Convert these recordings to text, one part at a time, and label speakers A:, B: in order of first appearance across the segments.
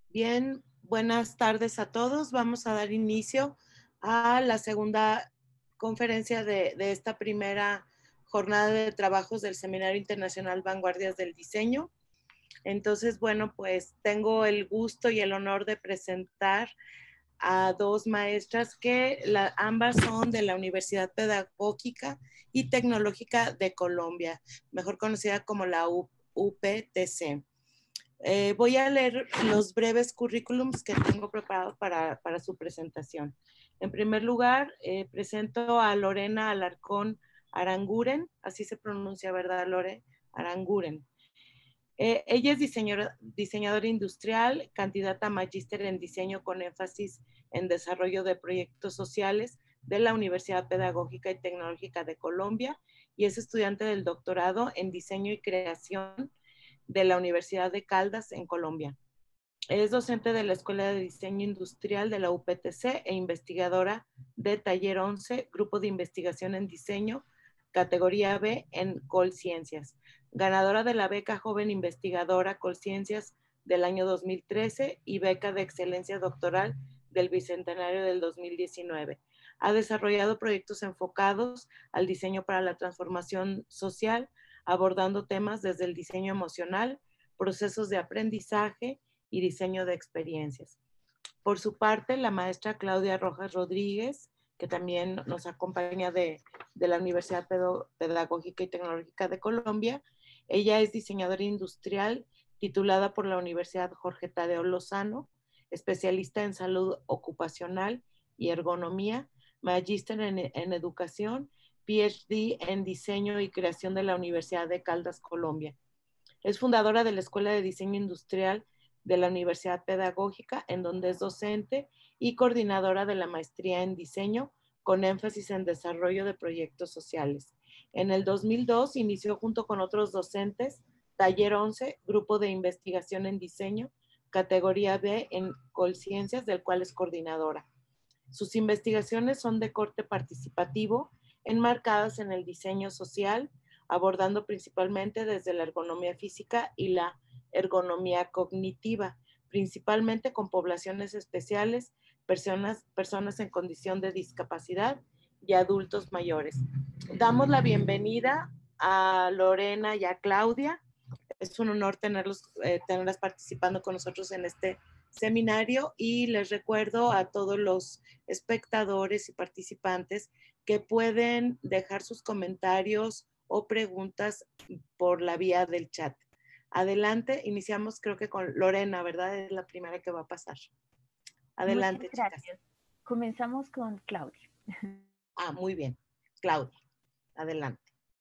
A: Bien, buenas tardes a todos. Vamos a dar inicio a la segunda conferencia de esta primera jornada de trabajos del Seminario Internacional Vanguardias del Diseño. Entonces, bueno, pues tengo el gusto y el honor de presentar a dos maestras que ambas son de la Universidad Pedagógica y Tecnológica de Colombia, mejor conocida como la UPTC. Voy a leer los breves currículums que tengo preparados para su presentación. En primer lugar, presento a Lorena Alarcón Aranguren, así se pronuncia, ¿verdad, Lore? Aranguren. Ella es diseñadora industrial, candidata a magíster en diseño con énfasis en desarrollo de proyectos sociales de la Universidad Pedagógica y Tecnológica de Colombia y es estudiante del doctorado en diseño y creación de la Universidad de Caldas en Colombia. Es docente de la Escuela de Diseño Industrial de la UPTC e investigadora de Taller 11, Grupo de Investigación en Diseño, categoría B en Colciencias. Ganadora de la beca Joven Investigadora Colciencias del año 2013 y beca de excelencia doctoral del Bicentenario del 2019. Ha desarrollado proyectos enfocados al diseño para la transformación social, abordando temas desde el diseño emocional, procesos de aprendizaje y diseño de experiencias. Por su parte, la maestra Claudia Rojas Rodríguez, que también nos acompaña de la Universidad Pedagógica y Tecnológica de Colombia, ella es diseñadora industrial titulada por la Universidad Jorge Tadeo Lozano, especialista en salud ocupacional y ergonomía, magíster en educación, PhD en diseño y creación de la Universidad de Caldas, Colombia. Es fundadora de la Escuela de Diseño Industrial de la Universidad Pedagógica, en donde es docente y coordinadora de la maestría en diseño con énfasis en desarrollo de proyectos sociales. En el 2002 inició junto con otros docentes Taller 11, Grupo de Investigación en Diseño, categoría B en Colciencias, del cual es coordinadora. Sus investigaciones son de corte participativo, enmarcadas en el diseño social, abordando principalmente desde la ergonomía física y la ergonomía cognitiva, principalmente con poblaciones especiales, personas en condición de discapacidad y adultos mayores. Damos la bienvenida a Lorena y a Claudia. Es un honor tenerlas participando con nosotros en este seminario y les recuerdo a todos los espectadores y participantes que pueden dejar sus comentarios o preguntas por la vía del chat. Adelante, iniciamos creo que con Lorena, ¿verdad? Es la primera que va a pasar. Adelante,
B: Muchas
A: chicas.
B: gracias. Comenzamos con Claudia.
A: Muy bien. Claudia, adelante.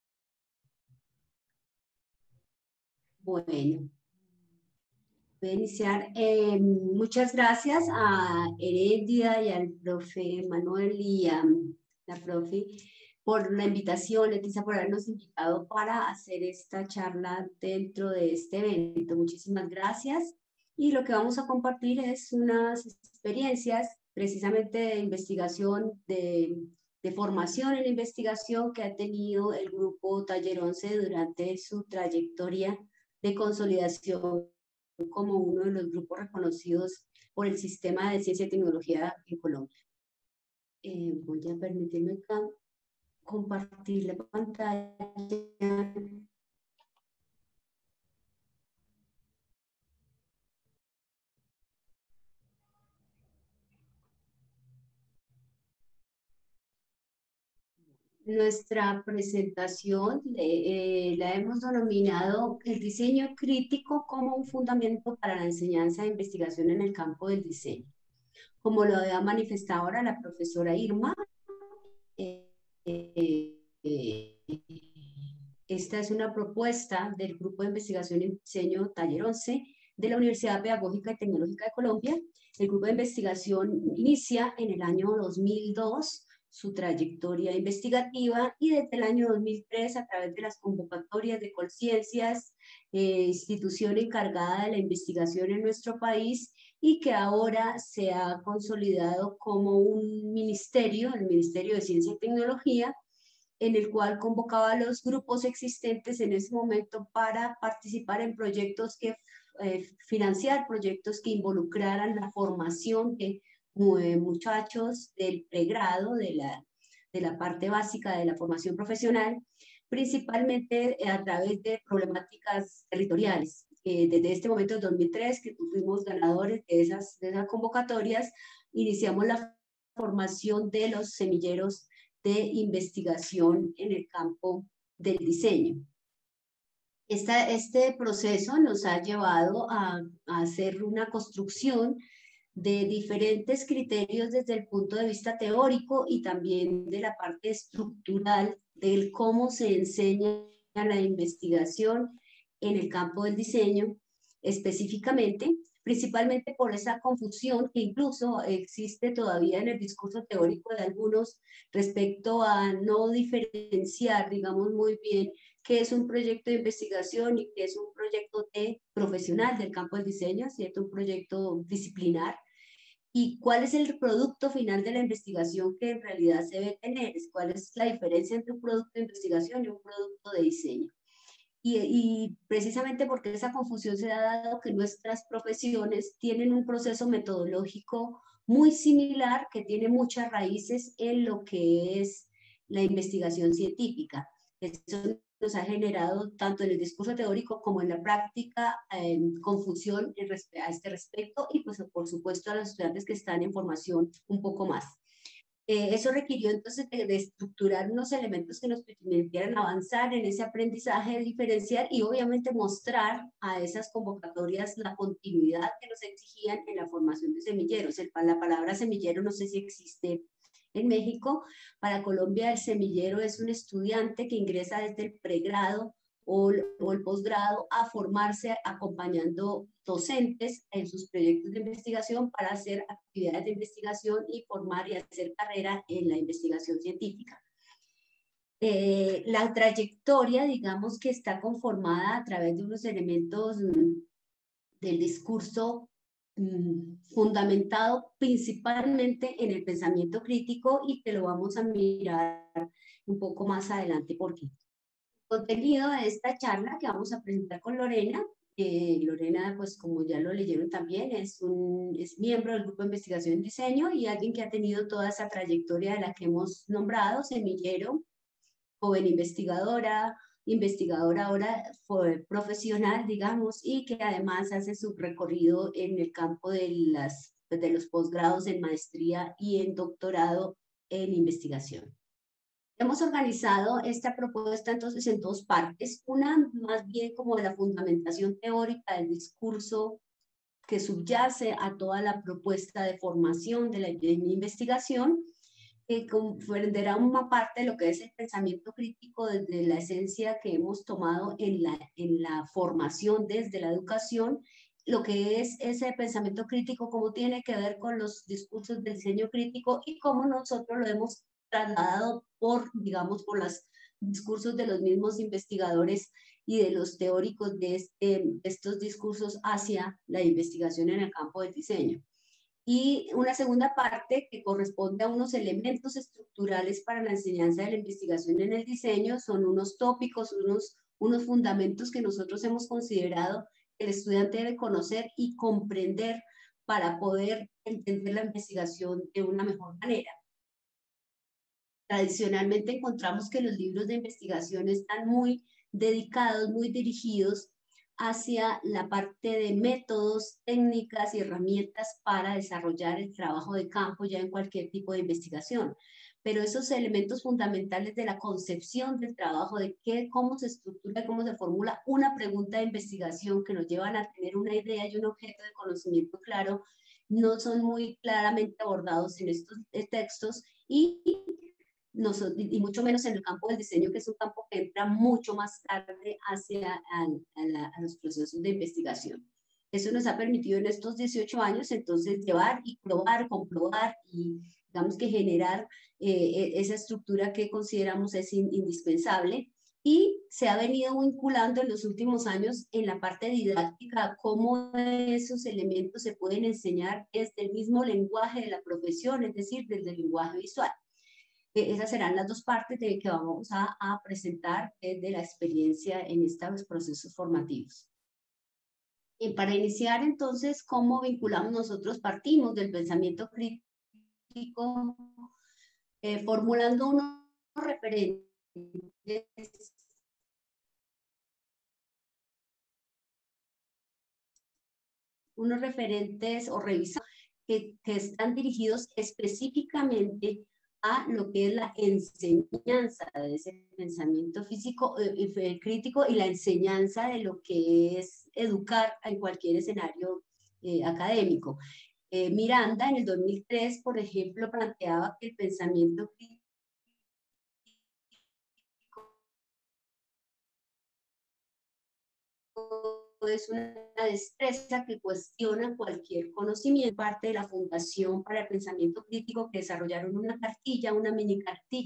C: Bueno, voy a iniciar. Muchas gracias a Heréndida y al profe Manuel y a la profe por la invitación, Leticia, por habernos invitado para hacer esta charla dentro de este evento. Muchísimas gracias. Y lo que vamos a compartir es unas experiencias precisamente de investigación, de formación en investigación que ha tenido el grupo Taller 11 durante su trayectoria de consolidación como uno de los grupos reconocidos por el sistema de ciencia y tecnología en Colombia. Voy a permitirme acá compartir la pantalla. Nuestra presentación la hemos denominado el diseño crítico como un fundamento para la enseñanza e investigación en el campo del diseño. Como lo había manifestado ahora la profesora Irma, esta es una propuesta del Grupo de Investigación en Diseño Taller 11 de la Universidad Pedagógica y Tecnológica de Colombia. El grupo de investigación inicia en el año 2002 su trayectoria investigativa y desde el año 2003 a través de las convocatorias de Colciencias, institución encargada de la investigación en nuestro país y que ahora se ha consolidado como un ministerio, el Ministerio de Ciencia y Tecnología, en el cual convocaba a los grupos existentes en ese momento para participar en proyectos que financiar proyectos que involucraran la formación de muchachos del pregrado, de la parte básica de la formación profesional, principalmente a través de problemáticas territoriales. Desde este momento, en 2003, que fuimos ganadores de esas convocatorias, iniciamos la formación de los semilleros de investigación en el campo del diseño. Este proceso nos ha llevado a hacer una construcción de diferentes criterios desde el punto de vista teórico y también de la parte estructural del cómo se enseña la investigación en el campo del diseño específicamente, principalmente por esa confusión que incluso existe todavía en el discurso teórico de algunos respecto a no diferenciar, digamos, muy bien qué es un proyecto de investigación y qué es un proyecto profesional del campo del diseño, ¿cierto? Un proyecto disciplinar. ¿Y cuál es el producto final de la investigación que en realidad se debe tener? ¿Cuál es la diferencia entre un producto de investigación y un producto de diseño? Y precisamente porque esa confusión se ha dado que nuestras profesiones tienen un proceso metodológico muy similar que tiene muchas raíces en lo que es la investigación científica. Eso nos ha generado tanto en el discurso teórico como en la práctica confusión a este respecto y pues por supuesto a los estudiantes que están en formación un poco más. Eso requirió entonces de estructurar unos elementos que nos permitieran avanzar en ese aprendizaje diferencial y obviamente mostrar a esas convocatorias la continuidad que nos exigían en la formación de semilleros. La palabra semillero no sé si existe en México. Para Colombia el semillero es un estudiante que ingresa desde el pregrado o el posgrado a formarse acompañando docentes en sus proyectos de investigación para hacer actividades de investigación y formar y hacer carrera en la investigación científica. La trayectoria, digamos que está conformada a través de unos elementos del discurso fundamentado principalmente en el pensamiento crítico y que lo vamos a mirar un poco más adelante por qué. Contenido de esta charla que vamos a presentar con Lorena. Lorena, pues como ya lo leyeron también, es miembro del Grupo de Investigación en Diseño y alguien que ha tenido toda esa trayectoria de la que hemos nombrado, semillero, joven investigadora ahora profesional, digamos, y que además hace su recorrido en el campo de los posgrados en maestría y en doctorado en investigación. Hemos organizado esta propuesta entonces en dos partes, una más bien como de la fundamentación teórica del discurso que subyace a toda la propuesta de formación de la investigación, que comprenderá una parte de lo que es el pensamiento crítico desde la esencia que hemos tomado en la formación desde la educación, lo que es ese pensamiento crítico, cómo tiene que ver con los discursos del diseño crítico y cómo nosotros lo hemos trasladado digamos, por los discursos de los mismos investigadores y de los teóricos de estos discursos hacia la investigación en el campo del diseño. Y una segunda parte que corresponde a unos elementos estructurales para la enseñanza de la investigación en el diseño, son unos tópicos, unos fundamentos que nosotros hemos considerado que el estudiante debe conocer y comprender para poder entender la investigación de una mejor manera. Tradicionalmente encontramos que los libros de investigación están muy dedicados, muy dirigidos hacia la parte de métodos, técnicas y herramientas para desarrollar el trabajo de campo ya en cualquier tipo de investigación. Pero esos elementos fundamentales de la concepción del trabajo, de cómo se estructura, cómo se formula una pregunta de investigación que nos llevan a tener una idea y un objeto de conocimiento claro, no son muy claramente abordados en estos textos y mucho menos en el campo del diseño, que es un campo que entra mucho más tarde hacia a los procesos de investigación. Eso nos ha permitido en estos 18 años entonces llevar y probar, comprobar y digamos que generar esa estructura que consideramos es indispensable y se ha venido vinculando en los últimos años en la parte didáctica cómo esos elementos se pueden enseñar desde el mismo lenguaje de la profesión, es decir, desde el lenguaje visual. Esas serán las dos partes que vamos a presentar desde la experiencia en estos procesos formativos. Para iniciar entonces, ¿cómo vinculamos nosotros? Partimos del pensamiento crítico, formulando unos referentes o revisamos que están dirigidos específicamente a lo que es la enseñanza de ese pensamiento físico, crítico, y la enseñanza de lo que es educar en cualquier escenario académico. Miranda en el 2003, por ejemplo, planteaba que el pensamiento crítico es una destreza que cuestiona cualquier conocimiento. Parte de la Fundación para el Pensamiento Crítico, que desarrollaron una cartilla, una mini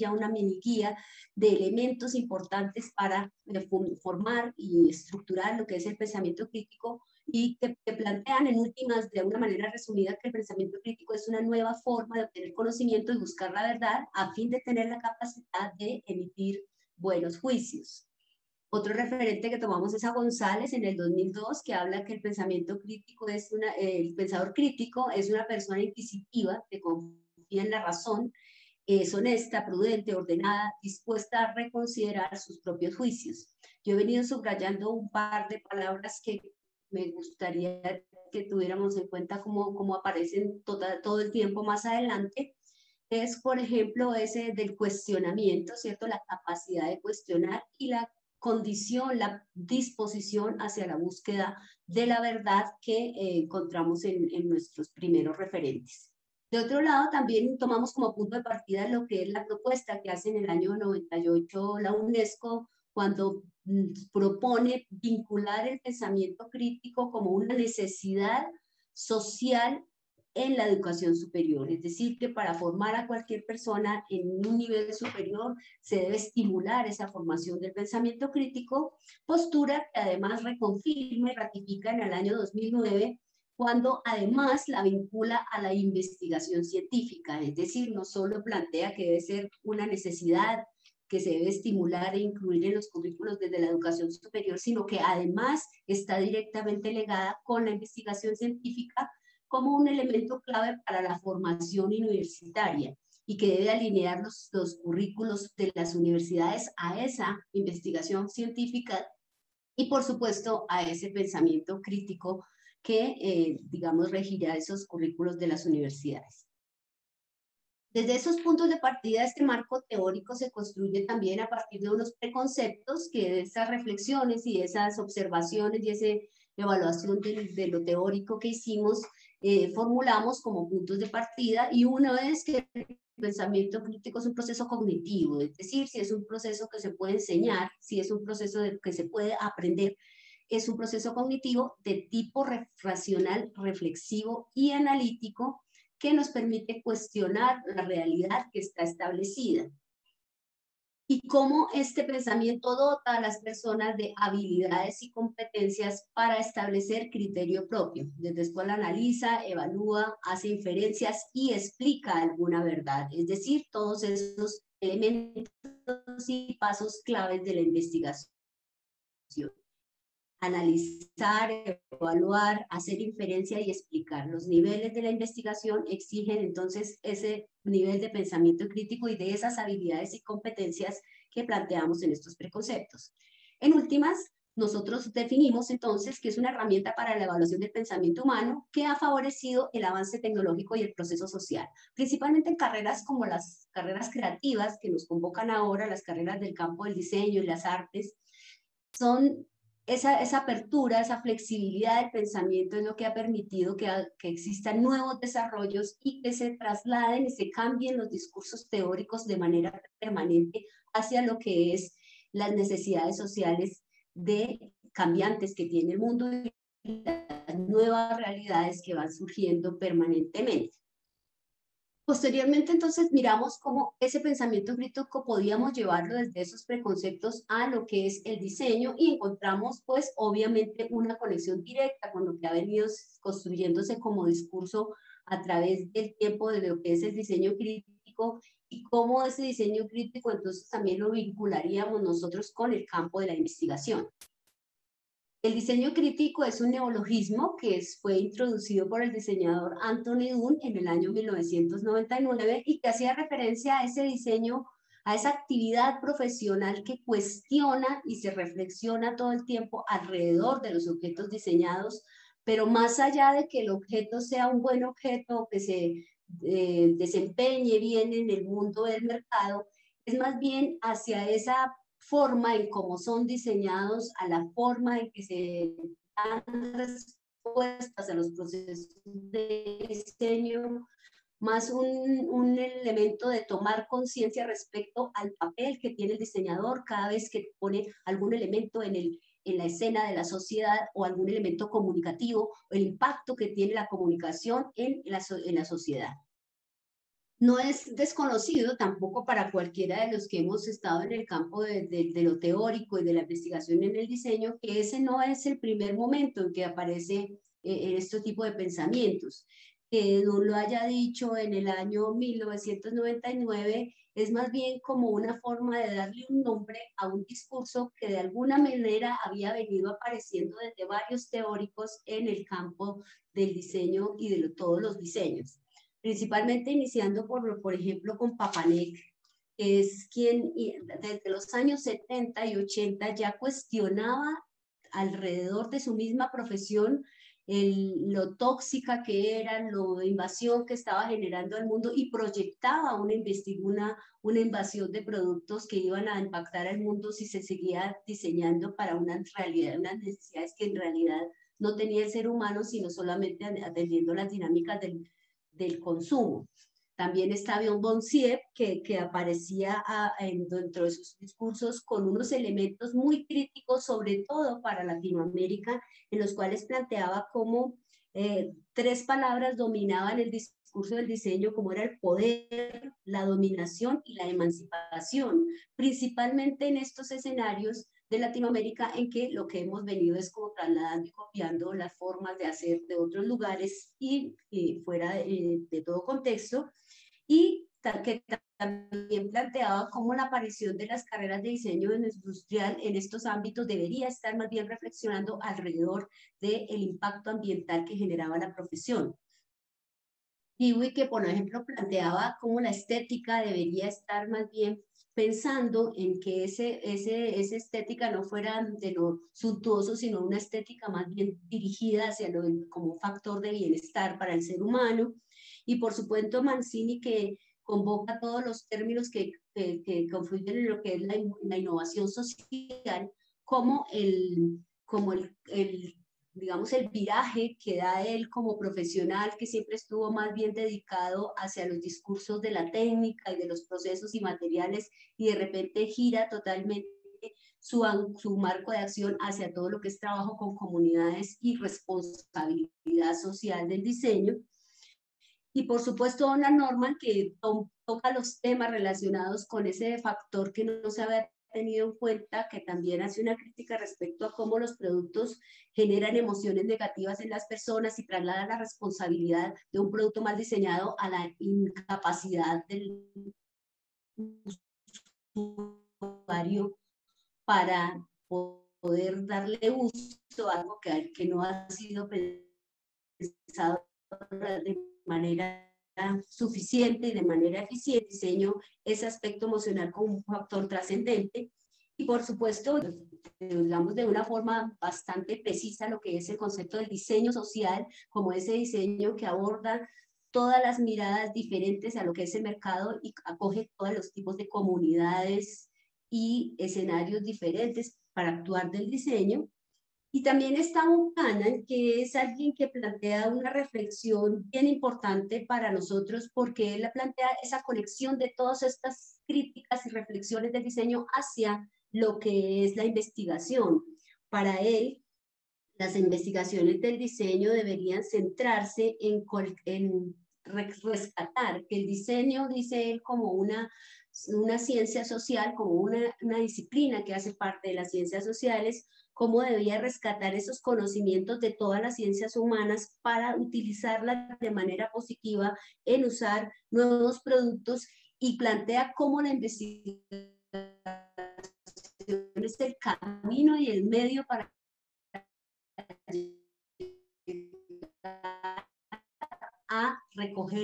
C: guía de elementos importantes para formar y estructurar lo que es el pensamiento crítico, y que plantean en últimas, de una manera resumida, que el pensamiento crítico es una nueva forma de obtener conocimiento y buscar la verdad a fin de tener la capacidad de emitir buenos juicios. Otro referente que tomamos es a González en el 2002, que habla que el pensamiento crítico el pensador crítico es una persona inquisitiva que confía en la razón, es honesta, prudente, ordenada, dispuesta a reconsiderar sus propios juicios. Yo he venido subrayando un par de palabras que me gustaría que tuviéramos en cuenta cómo aparecen todo el tiempo más adelante. Es, por ejemplo, ese del cuestionamiento, ¿cierto? La capacidad de cuestionar y la condición, la disposición hacia la búsqueda de la verdad que encontramos en nuestros primeros referentes. De otro lado, también tomamos como punto de partida lo que es la propuesta que hace en el año 98 la UNESCO, cuando propone vincular el pensamiento crítico como una necesidad social en la educación superior. Es decir, que para formar a cualquier persona en un nivel superior se debe estimular esa formación del pensamiento crítico, postura que además reconfirma y ratifica en el año 2009, cuando además la vincula a la investigación científica. Es decir, no solo plantea que debe ser una necesidad que se debe estimular e incluir en los currículos desde la educación superior, sino que además está directamente ligada con la investigación científica como un elemento clave para la formación universitaria, y que debe alinear los currículos de las universidades a esa investigación científica y, por supuesto, a ese pensamiento crítico que, digamos, regirá esos currículos de las universidades. Desde esos puntos de partida, este marco teórico se construye también a partir de unos preconceptos que de esas reflexiones y esas observaciones y esa evaluación de lo teórico que hicimos, formulamos como puntos de partida, y uno es que el pensamiento crítico es un proceso cognitivo, es decir, si es un proceso que se puede enseñar, si es un proceso que se puede aprender, es un proceso cognitivo de tipo racional, reflexivo y analítico, que nos permite cuestionar la realidad que está establecida. Y cómo este pensamiento dota a las personas de habilidades y competencias para establecer criterio propio. Después analiza, evalúa, hace inferencias y explica alguna verdad. Es decir, todos esos elementos y pasos claves de la investigación. Analizar, evaluar, hacer inferencia y explicar. Los niveles de la investigación exigen entonces ese nivel de pensamiento crítico y de esas habilidades y competencias que planteamos en estos preconceptos. En últimas, nosotros definimos entonces que es una herramienta para la evaluación del pensamiento humano que ha favorecido el avance tecnológico y el proceso social, principalmente en carreras como las carreras creativas que nos convocan ahora, las carreras del campo del diseño y las artes. Son esa apertura, esa flexibilidad del pensamiento es lo que ha permitido que existan nuevos desarrollos y que se trasladen y se cambien los discursos teóricos de manera permanente hacia lo que es las necesidades sociales de cambiantes que tiene el mundo y las nuevas realidades que van surgiendo permanentemente. Posteriormente, entonces, miramos cómo ese pensamiento crítico podíamos llevarlo desde esos preconceptos a lo que es el diseño, y encontramos, pues, obviamente, una conexión directa con lo que ha venido construyéndose como discurso a través del tiempo de lo que es el diseño crítico, y cómo ese diseño crítico entonces también lo vincularíamos nosotros con el campo de la investigación. El diseño crítico es un neologismo que fue introducido por el diseñador Anthony Dunn en el año 1999 y que hacía referencia a ese diseño, a esa actividad profesional que cuestiona y se reflexiona todo el tiempo alrededor de los objetos diseñados, pero más allá de que el objeto sea un buen objeto, que se desempeñe bien en el mundo del mercado, es más bien hacia esa forma en cómo son diseñados, a la forma en que se dan respuestas a los procesos de diseño, más un elemento de tomar conciencia respecto al papel que tiene el diseñador cada vez que pone algún elemento en la escena de la sociedad o algún elemento comunicativo, o el impacto que tiene la comunicación en la sociedad. No es desconocido tampoco para cualquiera de los que hemos estado en el campo de lo teórico y de la investigación en el diseño, que ese no es el primer momento en que aparece este tipo de pensamientos. Que Dunn lo haya dicho en el año 1999 es más bien como una forma de darle un nombre a un discurso que de alguna manera había venido apareciendo desde varios teóricos en el campo del diseño y de todos los diseños. Principalmente iniciando por ejemplo, con Papanek, que es quien desde los años 70 y 80 ya cuestionaba alrededor de su misma profesión lo tóxica que era, lo invasión que estaba generando al mundo y proyectaba una invasión de productos que iban a impactar al mundo si se seguía diseñando para una realidad, unas necesidades que en realidad no tenía el ser humano, sino solamente atendiendo las dinámicas del consumo. También está Bjorn von Siep, que aparecía dentro de sus discursos con unos elementos muy críticos, sobre todo para Latinoamérica, en los cuales planteaba cómo tres palabras dominaban el discurso del diseño, como era el poder, la dominación y la emancipación, principalmente en estos escenarios de Latinoamérica en que lo que hemos venido es como trasladando y copiando las formas de hacer de otros lugares y fuera de todo contexto, y que también planteaba cómo la aparición de las carreras de diseño industrial en estos ámbitos debería estar más bien reflexionando alrededor del impacto ambiental que generaba la profesión. Dewey, que por ejemplo planteaba cómo la estética debería estar más bien pensando en que esa estética no fuera de lo suntuoso, sino una estética más bien dirigida hacia como factor de bienestar para el ser humano. Y por supuesto Mancini, que convoca todos los términos que confluyen en lo que es la innovación social, como digamos, el viraje que da él como profesional, que siempre estuvo más bien dedicado hacia los discursos de la técnica y de los procesos y materiales, y de repente gira totalmente su marco de acción hacia todo lo que es trabajo con comunidades y responsabilidad social del diseño. Y por supuesto Donald Norman, que toca los temas relacionados con ese factor que no se había tenido en cuenta, que también hace una crítica respecto a cómo los productos generan emociones negativas en las personas y traslada la responsabilidad de un producto mal diseñado a la incapacidad del usuario para poder darle uso a algo que no ha sido pensado de manera suficiente y de manera eficiente. El diseño, ese aspecto emocional como un factor trascendente. Y por supuesto, digamos de una forma bastante precisa lo que es el concepto del diseño social, como ese diseño que aborda todas las miradas diferentes a lo que es el mercado y acoge todos los tipos de comunidades y escenarios diferentes para actuar del diseño. Y también está Buchanan, que es alguien que plantea una reflexión bien importante para nosotros, porque él plantea esa conexión de todas estas críticas y reflexiones del diseño hacia lo que es la investigación. Para él, las investigaciones del diseño deberían centrarse en rescatar que el diseño, dice él, como una ciencia social, como una disciplina que hace parte de las ciencias sociales, cómo debía rescatar esos conocimientos de todas las ciencias humanas para utilizarlas de manera positiva en usar nuevos productos, y plantea cómo la investigación es el camino y el medio para a recoger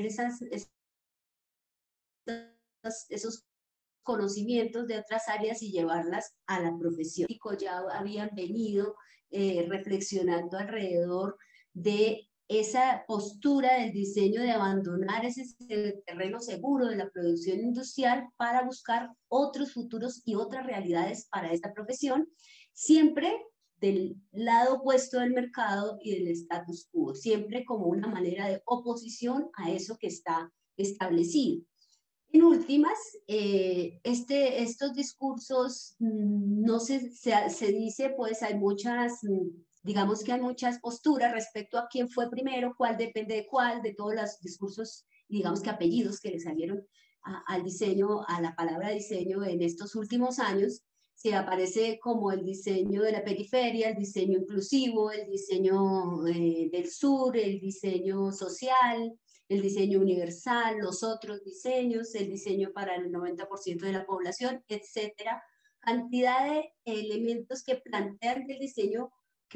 C: esos conocimientos de otras áreas y llevarlas a la profesión. Ya habían venido reflexionando alrededor de esa postura del diseño de abandonar ese terreno seguro de la producción industrial para buscar otros futuros y otras realidades para esta profesión, siempre del lado opuesto del mercado y del status quo, siempre como una manera de oposición a eso que está establecido. En últimas, estos discursos, no se dice, pues hay muchas, digamos que hay muchas posturas respecto a quién fue primero, cuál depende de cuál, de todos los discursos, digamos que apellidos que le salieron al diseño, a la palabra diseño en estos últimos años. Se aparece como el diseño de la periferia, el diseño inclusivo, el diseño del sur, el diseño social, el diseño universal, los otros diseños, el diseño para el 90% de la población, etcétera. Cantidad de elementos que plantean el diseño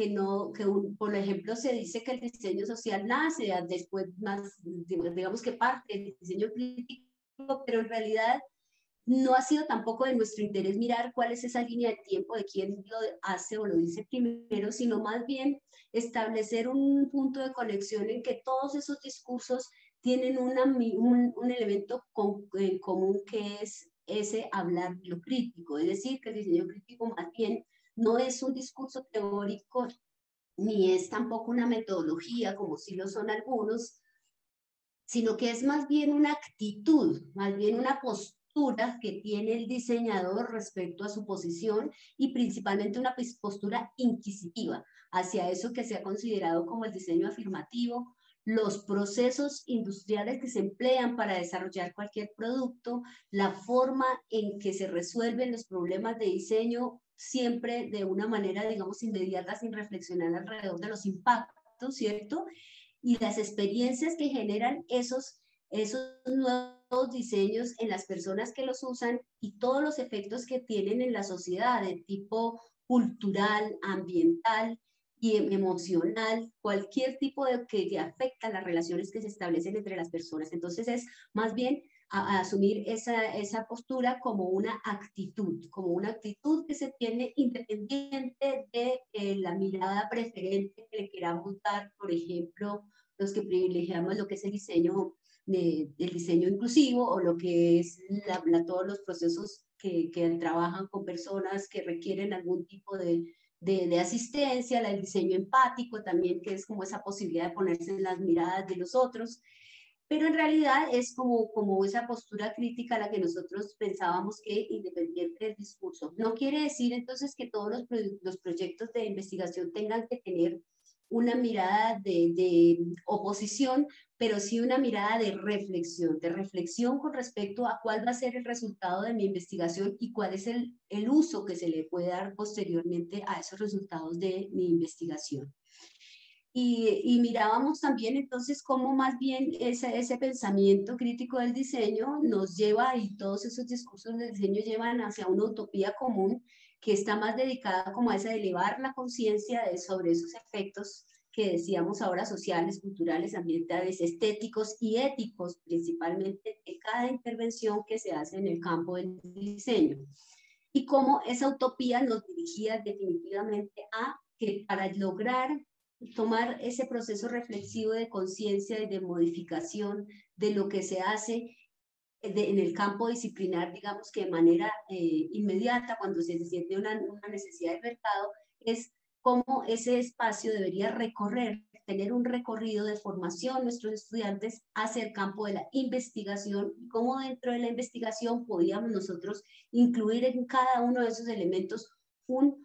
C: por ejemplo, se dice que el diseño social nace después más, digamos que parte del diseño crítico, pero en realidad no ha sido tampoco de nuestro interés mirar cuál es esa línea de tiempo de quién lo hace o lo dice primero, sino más bien establecer un punto de conexión en que todos esos discursos tienen un elemento en común, que es ese hablar lo crítico. Es decir, que el diseño crítico más bien no es un discurso teórico, ni es tampoco una metodología, como sí lo son algunos, sino que es más bien una actitud, más bien una postura que tiene el diseñador respecto a su posición, y principalmente una postura inquisitiva hacia eso que se ha considerado como el diseño afirmativo, los procesos industriales que se emplean para desarrollar cualquier producto, la forma en que se resuelven los problemas de diseño, siempre de una manera, digamos, inmediata, sin reflexionar alrededor de los impactos, ¿cierto? Y las experiencias que generan esos nuevos diseños en las personas que los usan, y todos los efectos que tienen en la sociedad de tipo cultural, ambiental y emocional, cualquier tipo de que afecta las relaciones que se establecen entre las personas. Entonces es más bien a asumir esa postura como una actitud que se tiene independiente de la mirada preferente que le queramos dar, por ejemplo, los que privilegiamos lo que es el diseño, el diseño inclusivo, o lo que es todos los procesos que trabajan con personas que requieren algún tipo de asistencia, el diseño empático también, que es como esa posibilidad de ponerse en las miradas de los otros. Pero en realidad es como esa postura crítica a la que nosotros pensábamos que independiente del discurso. No quiere decir entonces que todos los proyectos de investigación tengan que tener una mirada de oposición, pero sí una mirada de reflexión con respecto a cuál va a ser el resultado de mi investigación y cuál es el uso que se le puede dar posteriormente a esos resultados de mi investigación. Y mirábamos también entonces cómo más bien ese pensamiento crítico del diseño nos lleva, y todos esos discursos del diseño llevan hacia una utopía común que está más dedicada como a esa de elevar la conciencia sobre esos efectos que decíamos ahora, sociales, culturales, ambientales, estéticos y éticos, principalmente de cada intervención que se hace en el campo del diseño. Y cómo esa utopía nos dirigía definitivamente a que para lograr tomar ese proceso reflexivo de conciencia y de modificación de lo que se hace en el campo disciplinar, digamos que de manera inmediata, cuando se siente una necesidad de mercado, es cómo ese espacio debería tener un recorrido de formación nuestros estudiantes hacia el campo de la investigación, y cómo dentro de la investigación podíamos nosotros incluir en cada uno de esos elementos un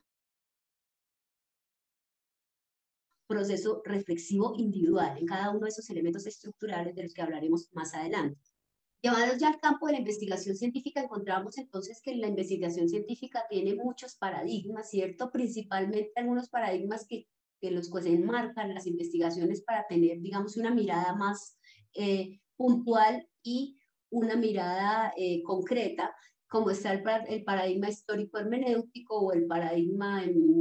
C: proceso reflexivo individual en cada uno de esos elementos estructurales de los que hablaremos más adelante. Llevados ya al campo de la investigación científica, encontramos entonces que la investigación científica tiene muchos paradigmas, ¿cierto? Principalmente algunos paradigmas que los que se enmarcan las investigaciones para tener, digamos, una mirada más puntual y una mirada concreta, como está el paradigma histórico hermenéutico o el paradigma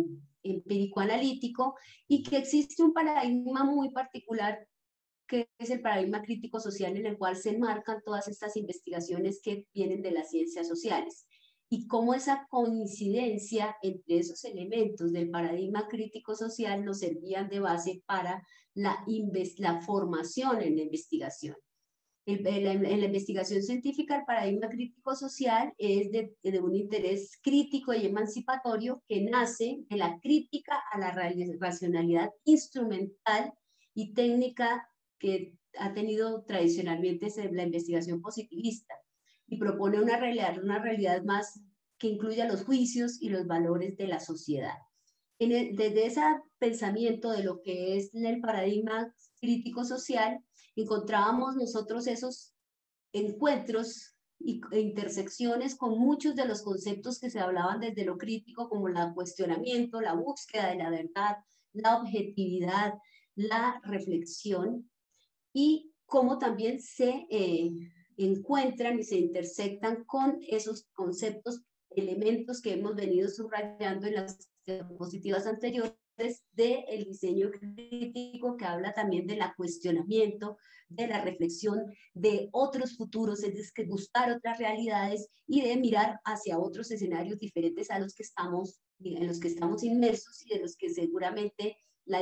C: empírico-analítico, y que existe un paradigma muy particular que es el paradigma crítico social, en el cual se enmarcan todas estas investigaciones que vienen de las ciencias sociales, y cómo esa coincidencia entre esos elementos del paradigma crítico social nos servían de base para la formación en la investigación. En la investigación científica, el paradigma crítico social es de un interés crítico y emancipatorio que nace de la crítica a la racionalidad instrumental y técnica que ha tenido tradicionalmente la investigación positivista, y propone una realidad más que incluya los juicios y los valores de la sociedad. Desde ese pensamiento de lo que es el paradigma crítico social, encontrábamos nosotros esos encuentros e intersecciones con muchos de los conceptos que se hablaban desde lo crítico, como el cuestionamiento, la búsqueda de la verdad, la objetividad, la reflexión, y cómo también se encuentran y se intersectan con esos conceptos, elementos que hemos venido subrayando en las diapositivas anteriores del diseño crítico, que habla también del cuestionamiento, de la reflexión de otros futuros, es decir, que buscar otras realidades y de mirar hacia otros escenarios diferentes a los que estamos, en los que estamos inmersos, y de los que seguramente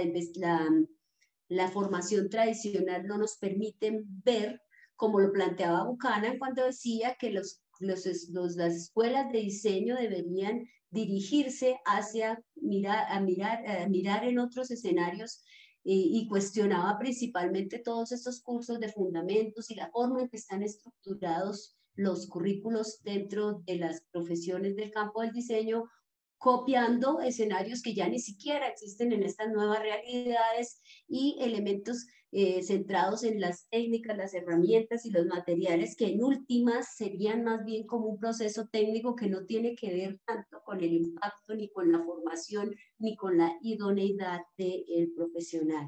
C: la formación tradicional no nos permite ver, como lo planteaba Buchanan cuando decía que las escuelas de diseño deberían dirigirse hacia mirar en otros escenarios, y cuestionaba principalmente todos estos cursos de fundamentos y la forma en que están estructurados los currículos dentro de las profesiones del campo del diseño, copiando escenarios que ya ni siquiera existen en estas nuevas realidades, y elementos centrados en las técnicas, las herramientas y los materiales, que en últimas serían más bien como un proceso técnico que no tiene que ver tanto con el impacto, ni con la formación, ni con la idoneidad del profesional.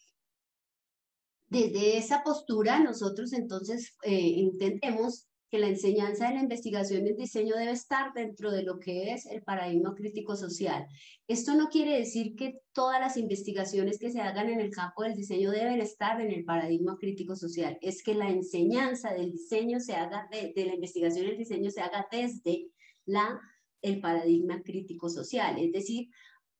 C: Desde esa postura, nosotros entonces entendemos que la enseñanza de la investigación y el diseño debe estar dentro de lo que es el paradigma crítico social. Esto no quiere decir que todas las investigaciones que se hagan en el campo del diseño deben estar en el paradigma crítico social, es que la enseñanza del diseño se haga, de la investigación y el diseño se haga desde el paradigma crítico social, es decir,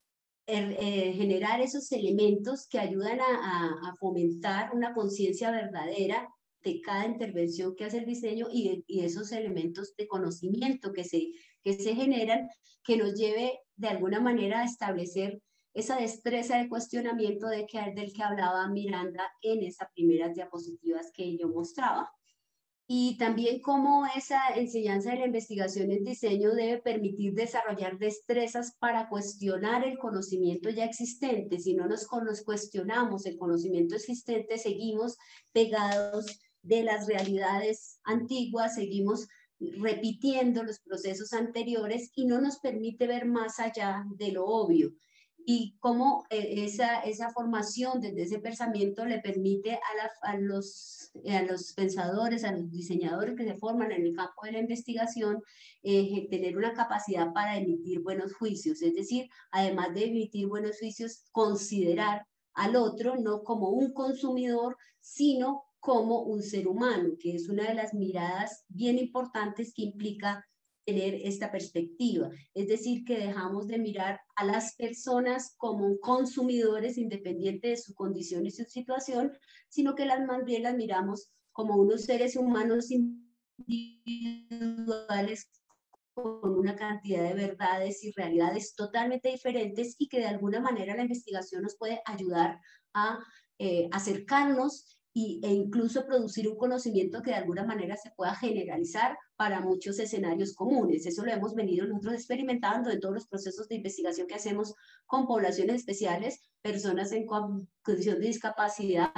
C: generar esos elementos que ayudan a fomentar una conciencia verdadera de cada intervención que hace el diseño, y esos elementos de conocimiento que se generan, que nos lleve de alguna manera a establecer esa destreza de cuestionamiento del que hablaba Miranda en esas primeras diapositivas que yo mostraba. Y también cómo esa enseñanza de la investigación en diseño debe permitir desarrollar destrezas para cuestionar el conocimiento ya existente. Si no nos cuestionamos el conocimiento existente, seguimos pegados de las realidades antiguas, seguimos repitiendo los procesos anteriores, y no nos permite ver más allá de lo obvio. Y cómo esa formación desde ese pensamiento le permite a los pensadores, a los diseñadores que se forman en el campo de la investigación, tener una capacidad para emitir buenos juicios, es decir, además de emitir buenos juicios, considerar al otro no como un consumidor, sino como un ser humano, que es una de las miradas bien importantes que implica tener esta perspectiva. Es decir, que dejamos de mirar a las personas como consumidores independiente de su condición y su situación, sino que más bien las miramos como unos seres humanos individuales con una cantidad de verdades y realidades totalmente diferentes, y que de alguna manera la investigación nos puede ayudar a acercarnos e incluso producir un conocimiento que de alguna manera se pueda generalizar para muchos escenarios comunes. Eso lo hemos venido nosotros experimentando en todos los procesos de investigación que hacemos con poblaciones especiales, personas en condición de discapacidad,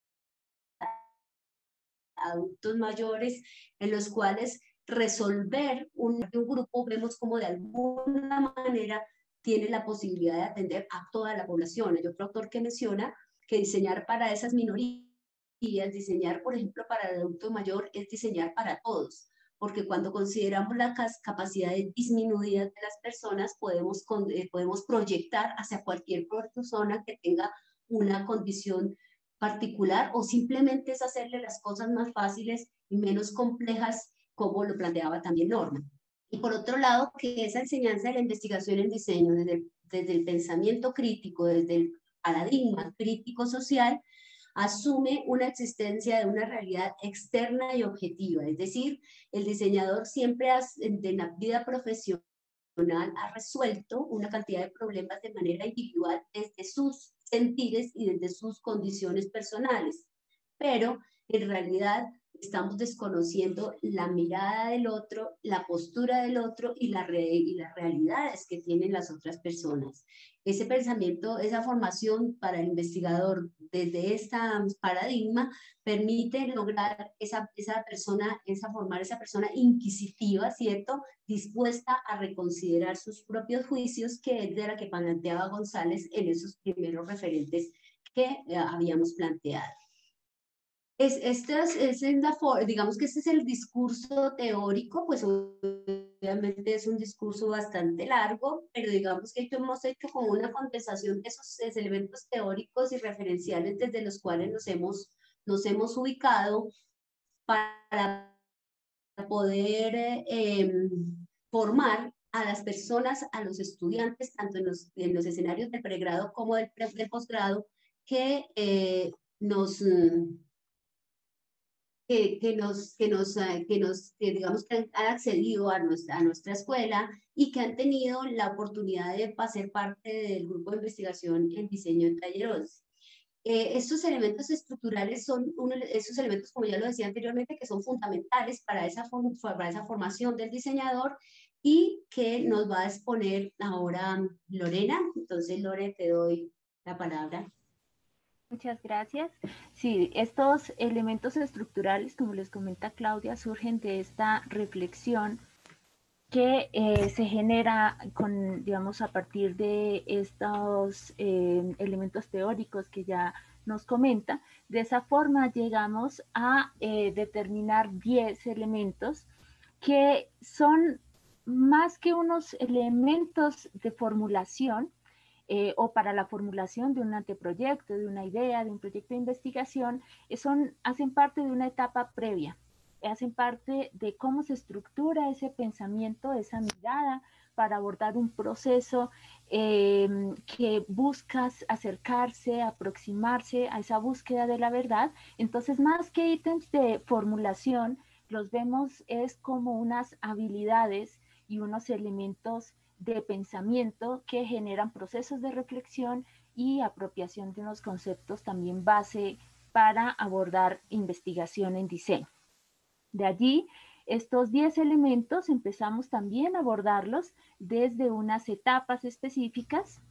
C: adultos mayores, en los cuales resolver un grupo vemos como de alguna manera tiene la posibilidad de atender a toda la población. Hay otro autor que menciona que diseñar para esas minorías, diseñar, por ejemplo, para el adulto mayor, es diseñar para todos, porque cuando consideramos las capacidades disminuidas de las personas, podemos proyectar hacia cualquier persona que tenga una condición particular, o simplemente es hacerle las cosas más fáciles y menos complejas, como lo planteaba también Norma. Y por otro lado, que esa enseñanza de la investigación en diseño, desde el pensamiento crítico, desde el paradigma crítico social, asume una existencia de una realidad externa y objetiva. Es decir, el diseñador siempre en la vida profesional ha resuelto una cantidad de problemas de manera individual desde sus sentires y desde sus condiciones personales. Pero en realidad estamos desconociendo la mirada del otro, la postura del otro y las realidades que tienen las otras personas. Ese pensamiento, esa formación para el investigador desde este paradigma permite lograr formar esa persona inquisitiva, ¿cierto? Dispuesta a reconsiderar sus propios juicios, que es de la que planteaba González en esos primeros referentes que habíamos planteado. Digamos que este es el discurso teórico, pues obviamente es un discurso bastante largo, pero digamos que hemos hecho como una condensación de esos elementos teóricos y referenciales desde los cuales nos hemos ubicado para poder formar a las personas, a los estudiantes, tanto en los escenarios del pregrado como del posgrado, que digamos que han accedido a nuestra escuela y que han tenido la oportunidad de ser parte del grupo de investigación en diseño en Taller 11. Estos elementos estructurales son esos elementos, como ya lo decía anteriormente, que son fundamentales para esa formación del diseñador, y que nos va a exponer ahora Lorena. Entonces, Lore, te doy la palabra.
B: Muchas gracias. Sí, estos elementos estructurales, como les comenta Claudia, surgen de esta reflexión que se genera digamos, a partir de estos elementos teóricos que ya nos comenta. De esa forma llegamos a determinar 10 elementos que son más que unos elementos de formulación, o para la formulación de un anteproyecto, de una idea, de un proyecto de investigación, hacen parte de una etapa previa, hacen parte de cómo se estructura ese pensamiento, esa mirada para abordar un proceso que busca acercarse, aproximarse a esa búsqueda de la verdad. Entonces, más que ítems de formulación, los vemos es como unas habilidades y unos elementos de pensamiento que generan procesos de reflexión y apropiación de unos conceptos también base para abordar investigación en diseño. De allí, estos 10 elementos empezamos también a abordarlos desde unas etapas específicas.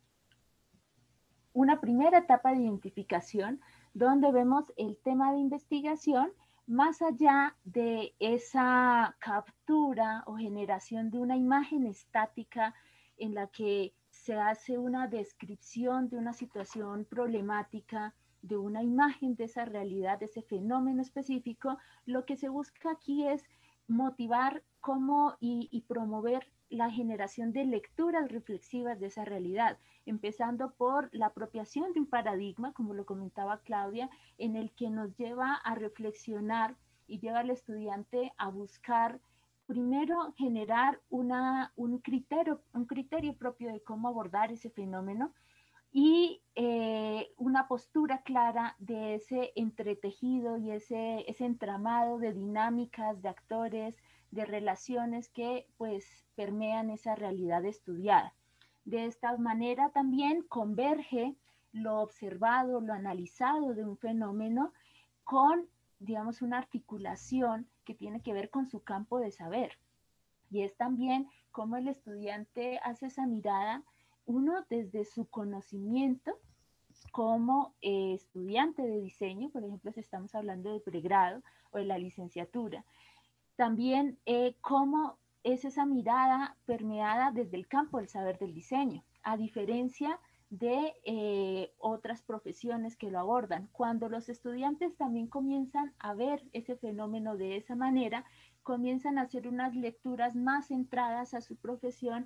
B: Una primera etapa de identificación, donde vemos el tema de investigación más allá de esa captura o generación de una imagen estática en la que se hace una descripción de una situación problemática, de una imagen de esa realidad, de ese fenómeno específico. Lo que se busca aquí es motivar cómo y promover la generación de lecturas reflexivas de esa realidad, empezando por la apropiación de un paradigma, como lo comentaba Claudia, en el que nos lleva a reflexionar y lleva al estudiante a buscar primero generar un criterio propio de cómo abordar ese fenómeno, y una postura clara de ese entretejido y ese entramado de dinámicas, de actores, de relaciones que pues permean esa realidad estudiada. De esta manera también converge lo observado, lo analizado de un fenómeno con, digamos, una articulación que tiene que ver con su campo de saber. Y es también cómo el estudiante hace esa mirada, uno desde su conocimiento como estudiante de diseño, por ejemplo, si estamos hablando de pregrado o de la licenciatura. También cómo es esa mirada permeada desde el campo del saber del diseño, a diferencia de otras profesiones que lo abordan. Cuando los estudiantes también comienzan a ver ese fenómeno de esa manera, comienzan a hacer unas lecturas más centradas a su profesión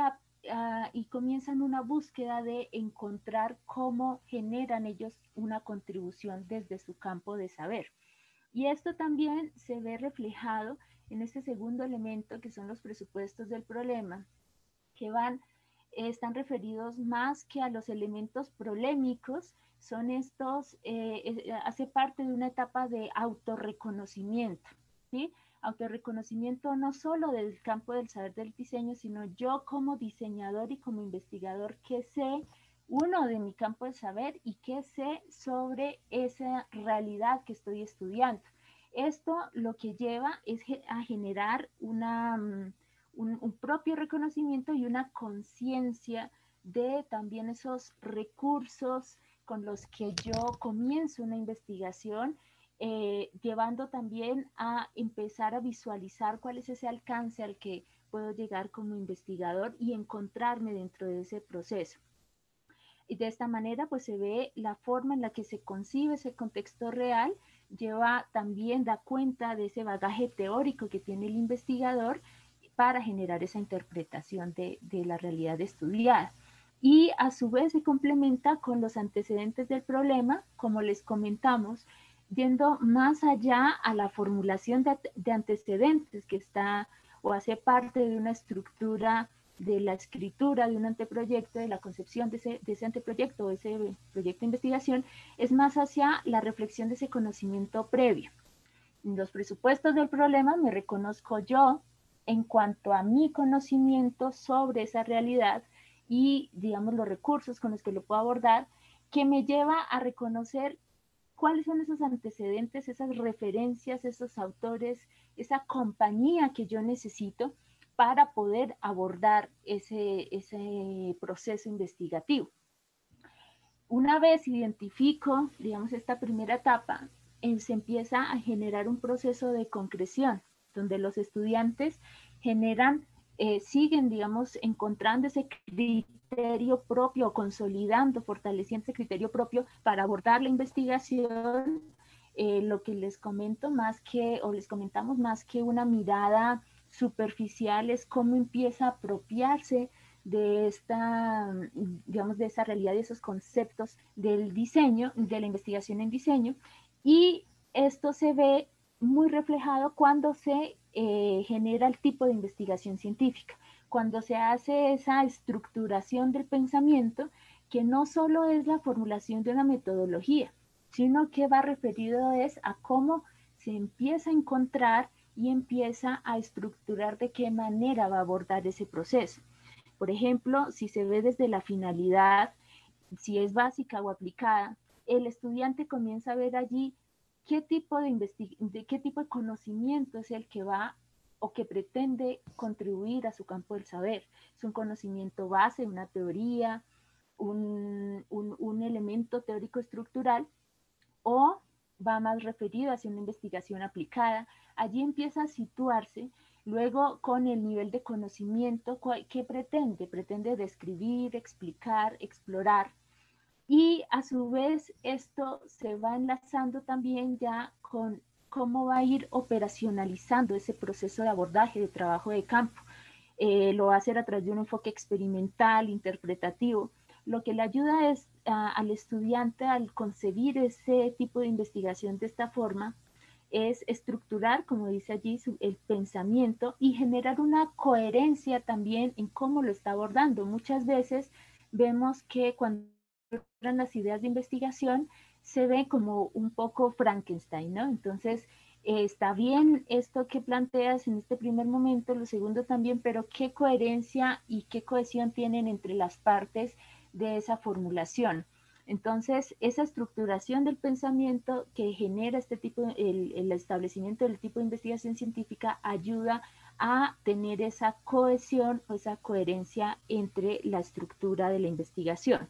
B: y comienzan una búsqueda de encontrar cómo generan ellos una contribución desde su campo de saber. Y esto también se ve reflejado en este segundo elemento, que son los presupuestos del problema, que están referidos más que a los elementos prolémicos, son estos, hace parte de una etapa de autorreconocimiento, ¿sí? Autorreconocimiento no solo del campo del saber del diseño, sino yo como diseñador y como investigador, que sé uno de mi campo de saber y qué sé sobre esa realidad que estoy estudiando. Esto lo que lleva es a generar un propio reconocimiento y una conciencia de también esos recursos con los que yo comienzo una investigación, llevando también a empezar a visualizar cuál es ese alcance al que puedo llegar como investigador y encontrarme dentro de ese proceso. Y de esta manera pues se ve la forma en la que se concibe ese contexto real, da cuenta de ese bagaje teórico que tiene el investigador para generar esa interpretación de la realidad estudiada. Y a su vez se complementa con los antecedentes del problema, como les comentamos, yendo más allá a la formulación de antecedentes que está o hace parte de una estructura de la escritura de un anteproyecto, de la concepción de ese anteproyecto o ese proyecto de investigación, es más hacia la reflexión de ese conocimiento previo. En los presupuestos del problema me reconozco yo en cuanto a mi conocimiento sobre esa realidad y, digamos, los recursos con los que lo puedo abordar, que me lleva a reconocer cuáles son esos antecedentes, esas referencias, esos autores, esa compañía que yo necesito para poder abordar ese proceso investigativo. Una vez identifico, digamos, esta primera etapa, se empieza a generar un proceso de concreción, donde los estudiantes siguen, digamos, encontrando ese criterio propio, consolidando, fortaleciendo ese criterio propio para abordar la investigación. Lo que les comento les comentamos más que una mirada superficial es cómo empieza a apropiarse de digamos, de esa realidad, de esos conceptos del diseño, de la investigación en diseño, y esto se ve muy reflejado cuando se genera el tipo de investigación científica, cuando se hace esa estructuración del pensamiento, que no solo es la formulación de una metodología, sino que va referido a cómo se empieza a encontrar y empieza a estructurar de qué manera va a abordar ese proceso. Por ejemplo, si se ve desde la finalidad, si es básica o aplicada, el estudiante comienza a ver allí qué tipo de conocimiento es el que va o que pretende contribuir a su campo del saber. Es un conocimiento base, una teoría, un elemento teórico estructural, o va más referido hacia una investigación aplicada. Allí empieza a situarse luego con el nivel de conocimiento que pretende describir, explicar, explorar, y a su vez esto se va enlazando también ya con cómo va a ir operacionalizando ese proceso de abordaje, de trabajo de campo. Lo va a hacer a través de un enfoque experimental, interpretativo. Lo que le ayuda es al estudiante al concebir ese tipo de investigación de esta forma, es estructurar, como dice allí, el pensamiento y generar una coherencia también en cómo lo está abordando. Muchas veces vemos que cuando entran las ideas de investigación se ve como un poco Frankenstein, ¿no? Entonces, está bien esto que planteas en este primer momento, lo segundo también, pero qué coherencia y qué cohesión tienen entre las partes de esa formulación. Entonces, esa estructuración del pensamiento que genera el establecimiento del tipo de investigación científica ayuda a tener esa cohesión o esa coherencia entre la estructura de la investigación.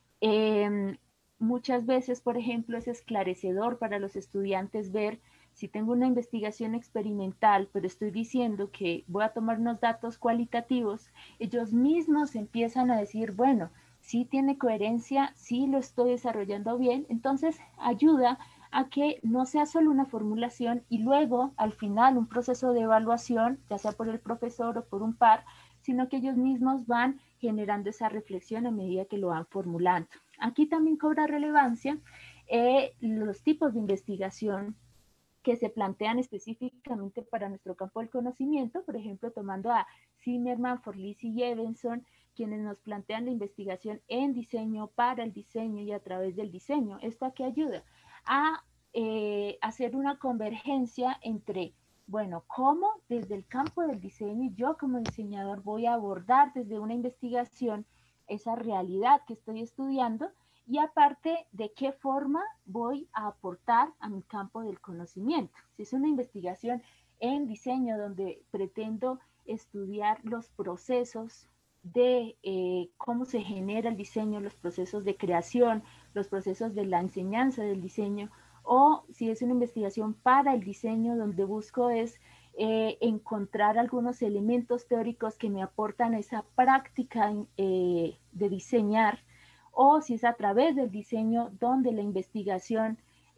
B: Muchas veces, por ejemplo, es esclarecedor para los estudiantes ver si tengo una investigación experimental, pero estoy diciendo que voy a tomar unos datos cualitativos, ellos mismos empiezan a decir, bueno, sí tiene coherencia, sí lo estoy desarrollando bien, entonces ayuda a que no sea solo una formulación y luego al final un proceso de evaluación, ya sea por el profesor o por un par, sino que ellos mismos van generando esa reflexión a medida que lo van formulando. Aquí también cobra relevancia los tipos de investigación que se plantean específicamente para nuestro campo del conocimiento, por ejemplo, tomando a Zimmerman, Forlisi y Evenson, quienes nos plantean la investigación en diseño, para el diseño y a través del diseño. ¿Esto a qué ayuda? A hacer una convergencia entre, bueno, cómo desde el campo del diseño yo como diseñador voy a abordar desde una investigación esa realidad que estoy estudiando y aparte de qué forma voy a aportar a mi campo del conocimiento. Si es una investigación en diseño donde pretendo estudiar los procesos de cómo se genera el diseño, los procesos de creación, los procesos de la enseñanza del diseño, o si es una investigación para el diseño donde busco es encontrar algunos elementos teóricos que me aportan esa práctica de diseñar, o si es a través del diseño donde la investigación,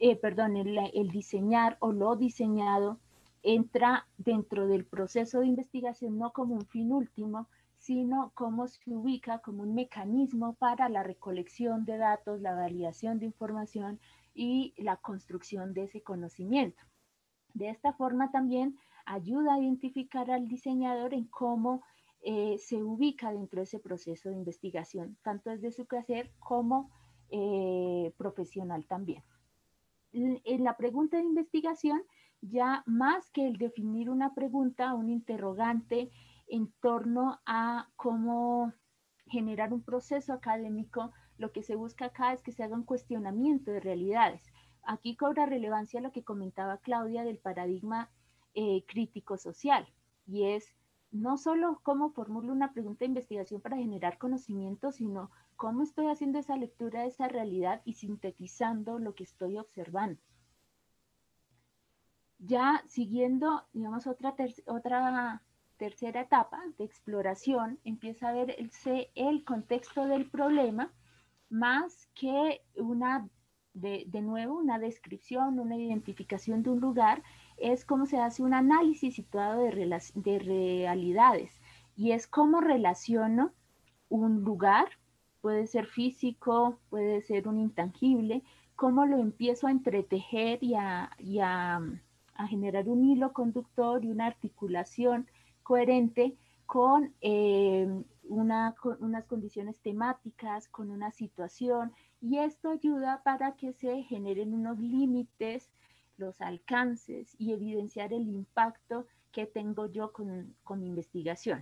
B: el diseñar o lo diseñado entra dentro del proceso de investigación no como un fin último, sino como se ubica como un mecanismo para la recolección de datos, la validación de información y la construcción de ese conocimiento. De esta forma también ayuda a identificar al diseñador en cómo se ubica dentro de ese proceso de investigación, tanto desde su quehacer como profesional también. En la pregunta de investigación, ya más que el definir una pregunta, un interrogante en torno a cómo generar un proceso académico, lo que se busca acá es que se haga un cuestionamiento de realidades. Aquí cobra relevancia lo que comentaba Claudia del paradigma crítico social, y es no solo cómo formulo una pregunta de investigación para generar conocimiento, sino cómo estoy haciendo esa lectura de esa realidad y sintetizando lo que estoy observando. Ya siguiendo, digamos, otra tercera etapa de exploración, empieza a verse el contexto del problema más que de nuevo, una descripción, una identificación de un lugar, es cómo se hace un análisis situado de realidades y es cómo relaciono un lugar, puede ser físico, puede ser un intangible, cómo lo empiezo a entretejer y a generar un hilo conductor y una articulación coherente con, con unas condiciones temáticas, con una situación, y esto ayuda para que se generen unos límites, los alcances y evidenciar el impacto que tengo yo con mi investigación.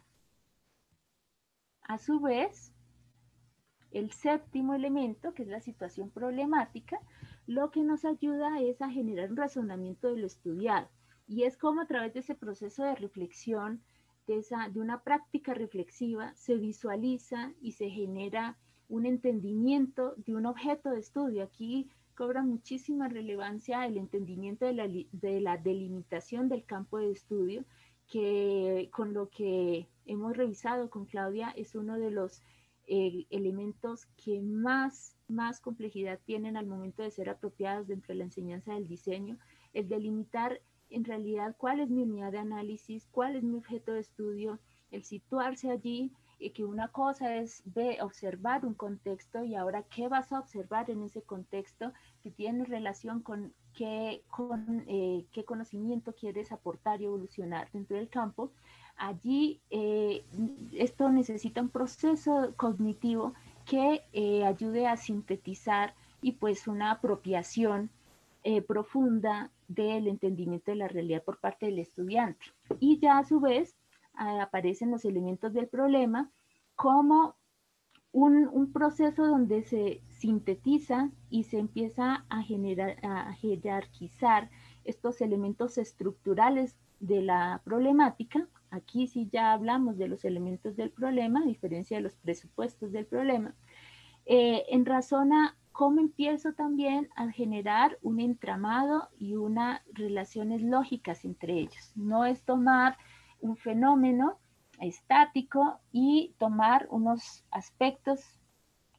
B: A su vez, el séptimo elemento, que es la situación problemática, lo que nos ayuda es a generar un razonamiento de lo estudiado. Y es como a través de ese proceso de reflexión, de una práctica reflexiva, se visualiza y se genera un entendimiento de un objeto de estudio. Aquí cobra muchísima relevancia el entendimiento de la delimitación del campo de estudio, que con lo que hemos revisado con Claudia es uno de los elementos que más complejidad tienen al momento de ser apropiados dentro de la enseñanza del diseño, es delimitar en realidad cuál es mi unidad de análisis, cuál es mi objeto de estudio, el situarse allí, que una cosa es observar un contexto y ahora qué vas a observar en ese contexto que tiene relación con qué conocimiento quieres aportar y evolucionar dentro del campo. Allí esto necesita un proceso cognitivo que ayude a sintetizar y pues una apropiación profunda del entendimiento de la realidad por parte del estudiante. Y ya a su vez aparecen los elementos del problema como un proceso donde se sintetiza y se empieza a jerarquizar estos elementos estructurales de la problemática. Aquí sí ya hablamos de los elementos del problema, a diferencia de los presupuestos del problema. En razón a cómo empiezo también a generar un entramado y unas relaciones lógicas entre ellos. No es tomar un fenómeno estático y tomar unos aspectos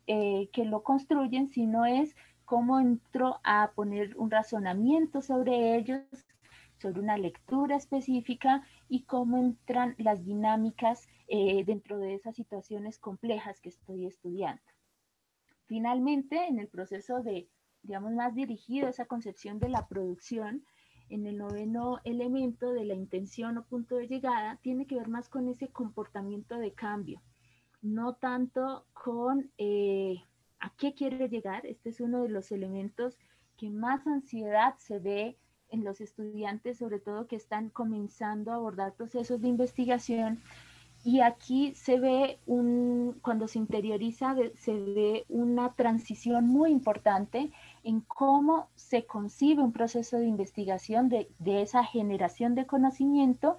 B: que lo construyen, sino es cómo entro a poner un razonamiento sobre ellos, sobre una lectura específica y cómo entran las dinámicas dentro de esas situaciones complejas que estoy estudiando. Finalmente, en el proceso de, digamos, más dirigido a esa concepción de la producción, en el noveno elemento de la intención o punto de llegada, tiene que ver más con ese comportamiento de cambio, no tanto con a qué quiere llegar. Este es uno de los elementos que más ansiedad se ve en los estudiantes, sobre todo que están comenzando a abordar procesos de investigación. Y aquí se ve cuando se interioriza, se ve una transición muy importante en cómo se concibe un proceso de investigación de esa generación de conocimiento,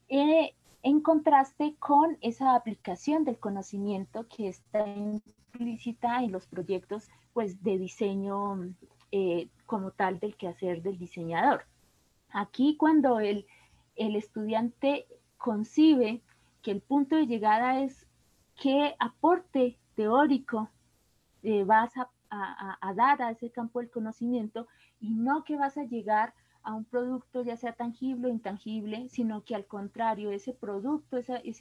B: en contraste con esa aplicación del conocimiento que está implícita en los proyectos, pues, de diseño como tal del quehacer del diseñador. Aquí, cuando el estudiante concibe que el punto de llegada es qué aporte teórico vas a dar a ese campo del conocimiento, y no que vas a llegar a un producto ya sea tangible o intangible, sino que al contrario, ese producto,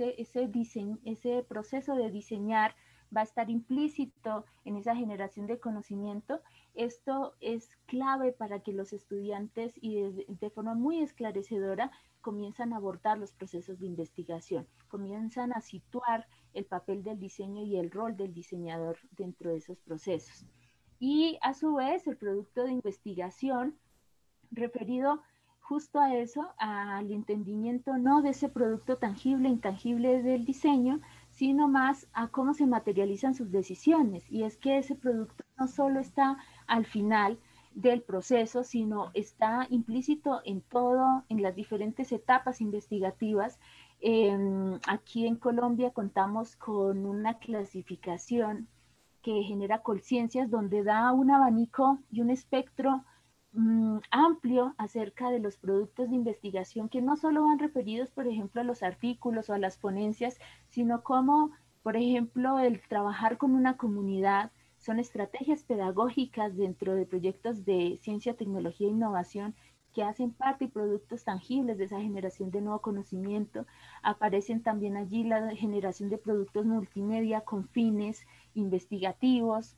B: ese proceso de diseñar va a estar implícito en esa generación de conocimiento. Esto es clave para que los estudiantes, y de forma muy esclarecedora, comienzan a abordar los procesos de investigación, comienzan a situar el papel del diseño y el rol del diseñador dentro de esos procesos. Y a su vez, el producto de investigación, referido justo a eso, al entendimiento no de ese producto tangible, intangible del diseño, sino más a cómo se materializan sus decisiones. Y es que ese producto no solo está al final del proceso, sino está implícito en todo, en las diferentes etapas investigativas. Aquí en Colombia contamos con una clasificación que genera conciencias, donde da un abanico y un espectro amplio acerca de los productos de investigación, que no solo van referidos, por ejemplo, a los artículos o a las ponencias, sino como, por ejemplo, el trabajar con una comunidad. Son estrategias pedagógicas dentro de proyectos de ciencia, tecnología e innovación que hacen parte y productos tangibles de esa generación de nuevo conocimiento. Aparecen también allí la generación de productos multimedia con fines investigativos,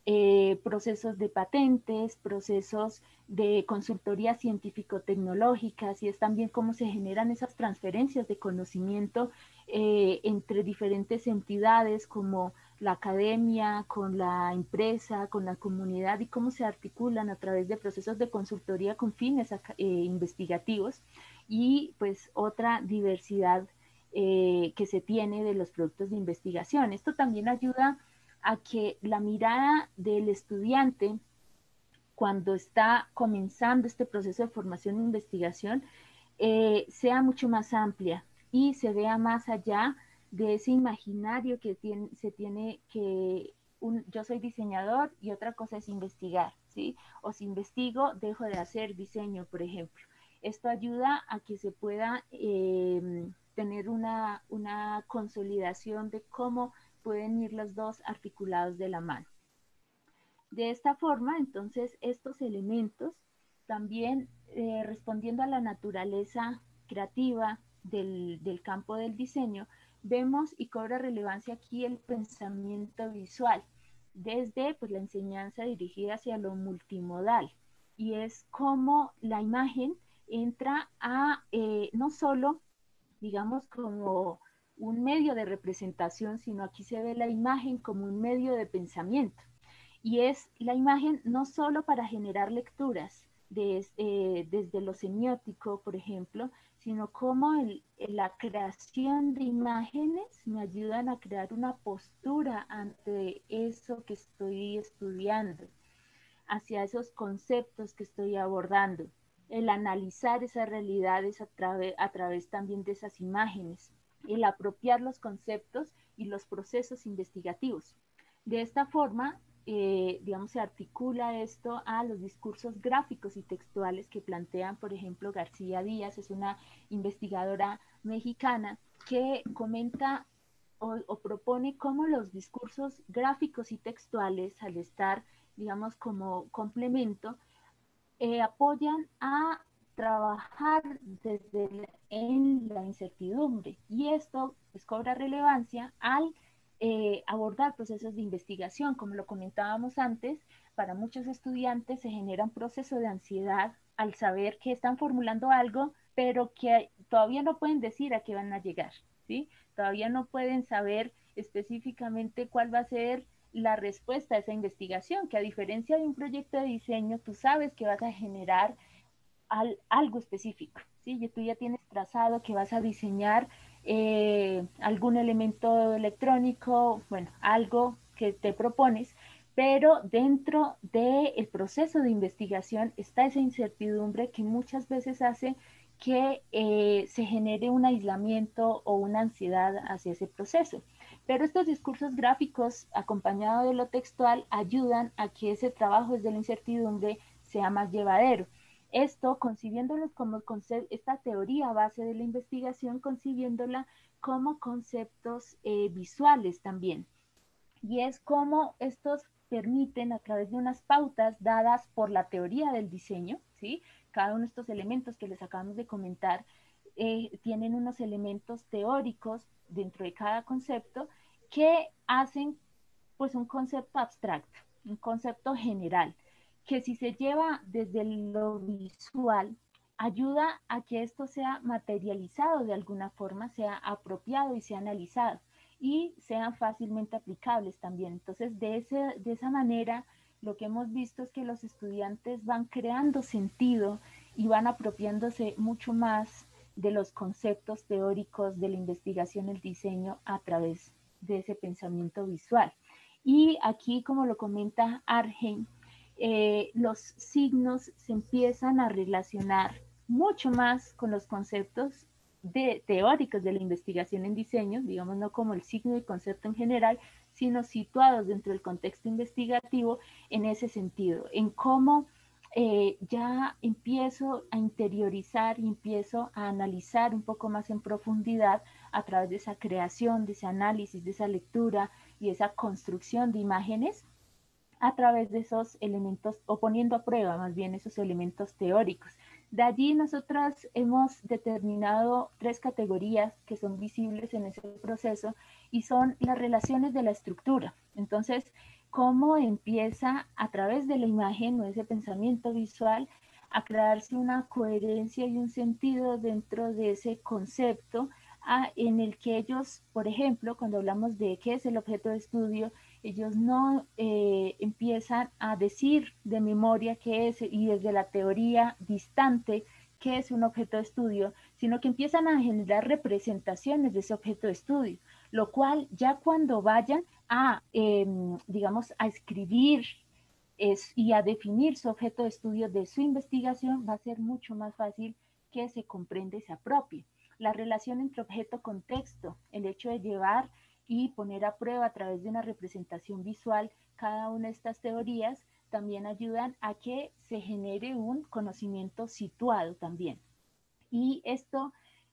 B: procesos de patentes, procesos de consultoría científico-tecnológicas, y es también cómo se generan esas transferencias de conocimiento entre diferentes entidades, como la academia, con la empresa, con la comunidad, y cómo se articulan a través de procesos de consultoría con fines investigativos, y pues otra diversidad que se tiene de los productos de investigación. Esto también ayuda a que la mirada del estudiante, cuando está comenzando este proceso de formación e investigación, sea mucho más amplia y se vea más allá de ese imaginario que se tiene, que yo soy diseñador y otra cosa es investigar, ¿sí? O si investigo, dejo de hacer diseño, por ejemplo. Esto ayuda a que se pueda tener una consolidación de cómo pueden ir los dos articulados de la mano. De esta forma, entonces, estos elementos también, respondiendo a la naturaleza creativa del campo del diseño, vemos y cobra relevancia aquí el pensamiento visual, desde, pues, la enseñanza dirigida hacia lo multimodal, y es como la imagen entra a no solo, digamos, como un medio de representación, sino aquí se ve la imagen como un medio de pensamiento. Y es la imagen no solo para generar lecturas desde lo semiótico, por ejemplo, sino como la creación de imágenes me ayudan a crear una postura ante eso que estoy estudiando, hacia esos conceptos que estoy abordando, el analizar esas realidades a través también de esas imágenes, el apropiar los conceptos y los procesos investigativos. De esta forma, digamos, se articula esto a los discursos gráficos y textuales que plantean, por ejemplo, García Díaz, es una investigadora mexicana que comenta o propone cómo los discursos gráficos y textuales, al estar, digamos, como complemento, apoyan a trabajar en la incertidumbre. Y esto pues, cobra relevancia al abordar procesos de investigación. Como lo comentábamos antes, para muchos estudiantes se genera un proceso de ansiedad al saber que están formulando algo, pero que todavía no pueden decir a qué van a llegar, ¿sí? Todavía no pueden saber específicamente cuál va a ser la respuesta a esa investigación, que a diferencia de un proyecto de diseño, tú sabes que vas a generar algo específico, ¿sí? Tú ya tienes trazado que vas a diseñar algún elemento electrónico, bueno, algo que te propones, pero dentro del proceso de investigación está esa incertidumbre que muchas veces hace que se genere un aislamiento o una ansiedad hacia ese proceso. Pero estos discursos gráficos, acompañados de lo textual, ayudan a que ese trabajo desde la incertidumbre sea más llevadero. Esto, concibiéndolos como esta teoría base de la investigación, concibiéndola como conceptos visuales también. Y es como estos permiten, a través de unas pautas dadas por la teoría del diseño, ¿sí? Cada uno de estos elementos que les acabamos de comentar tienen unos elementos teóricos dentro de cada concepto que hacen pues un concepto abstracto, un concepto general, que si se lleva desde lo visual, ayuda a que esto sea materializado de alguna forma, sea apropiado y sea analizado y sean fácilmente aplicables también. Entonces, de esa manera, lo que hemos visto es que los estudiantes van creando sentido y van apropiándose mucho más de los conceptos teóricos de la investigación, el diseño, a través de ese pensamiento visual. Y aquí, como lo comenta Argen, los signos se empiezan a relacionar mucho más con los conceptos teóricos de la investigación en diseño, digamos, no como el signo y concepto en general, sino situados dentro del contexto investigativo en ese sentido, en cómo ya empiezo a interiorizar y empiezo a analizar un poco más en profundidad a través de esa creación, de ese análisis, de esa lectura y esa construcción de imágenes a través de esos elementos, o poniendo a prueba más bien esos elementos teóricos. De allí nosotras hemos determinado 3 categorías que son visibles en ese proceso y son las relaciones de la estructura. Entonces, cómo empieza a través de la imagen o ese pensamiento visual a crearse una coherencia y un sentido dentro de ese concepto en el que ellos, por ejemplo, cuando hablamos de qué es el objeto de estudio, ellos no empiezan a decir de memoria qué es y desde la teoría distante qué es un objeto de estudio, sino que empiezan a generar representaciones de ese objeto de estudio, lo cual ya cuando vayan a, digamos, a escribir y a definir su objeto de estudio de su investigación, va a ser mucho más fácil que se comprenda y se apropie. La relación entre objeto-contexto, el hecho de llevar y poner a prueba a través de una representación visual cada una de estas teorías, también ayudan a que se genere un conocimiento situado también. Y esto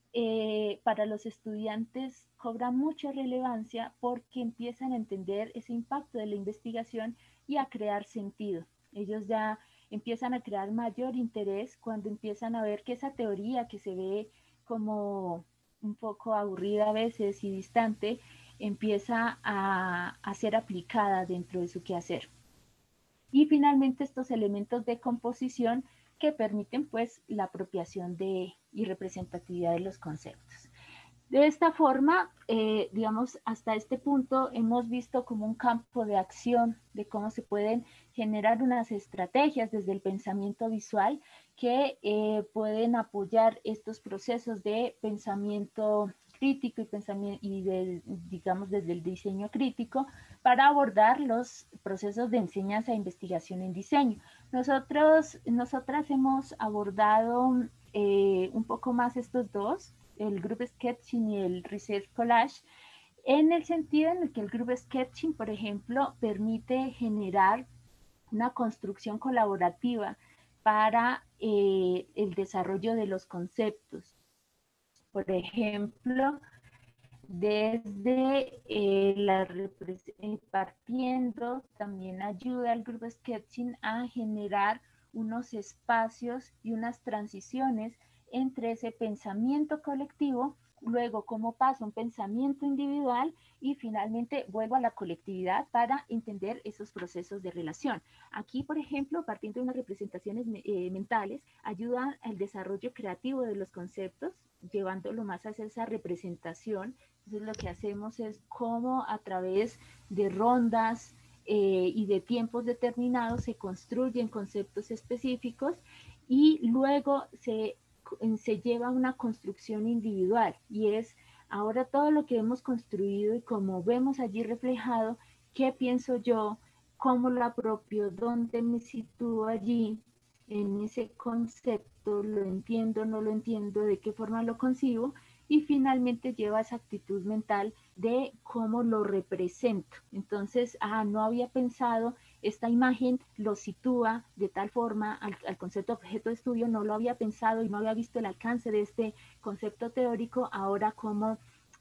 B: para los estudiantes cobra mucha relevancia porque empiezan a entender ese impacto de la investigación y a crear sentido. Ellos ya empiezan a crear mayor interés cuando empiezan a ver que esa teoría que se ve como un poco aburrida a veces y distante, empieza a ser aplicada dentro de su quehacer. Y finalmente estos elementos de composición que permiten pues la apropiación y representatividad de los conceptos. De esta forma, digamos, hasta este punto hemos visto como un campo de acción de cómo se pueden generar unas estrategias desde el pensamiento visual que pueden apoyar estos procesos de pensamiento crítico digamos, desde el diseño crítico para abordar los procesos de enseñanza e investigación en diseño. Nosotras hemos abordado un poco más estos dos, el group sketching y el research collage, en el sentido en el que el group sketching, por ejemplo, permite generar una construcción colaborativa para el desarrollo de los conceptos. Por ejemplo, Desde partiendo, también ayuda al grupo Sketching a generar unos espacios y unas transiciones entre ese pensamiento colectivo, luego cómo pasa un pensamiento individual y finalmente vuelvo a la colectividad para entender esos procesos de relación. Aquí, por ejemplo, partiendo de unas representaciones mentales, ayuda al desarrollo creativo de los conceptos, llevándolo más hacia esa representación. Entonces lo que hacemos es cómo a través de rondas y de tiempos determinados se construyen conceptos específicos y luego se lleva a una construcción individual, y es ahora todo lo que hemos construido y como vemos allí reflejado, qué pienso yo, cómo lo apropio, dónde me sitúo allí en ese concepto, lo entiendo, no lo entiendo, de qué forma lo concibo, y finalmente lleva esa actitud mental de cómo lo represento. Entonces, no había pensado, esta imagen lo sitúa de tal forma al concepto objeto de estudio, no lo había pensado y no había visto el alcance de este concepto teórico, ahora cómo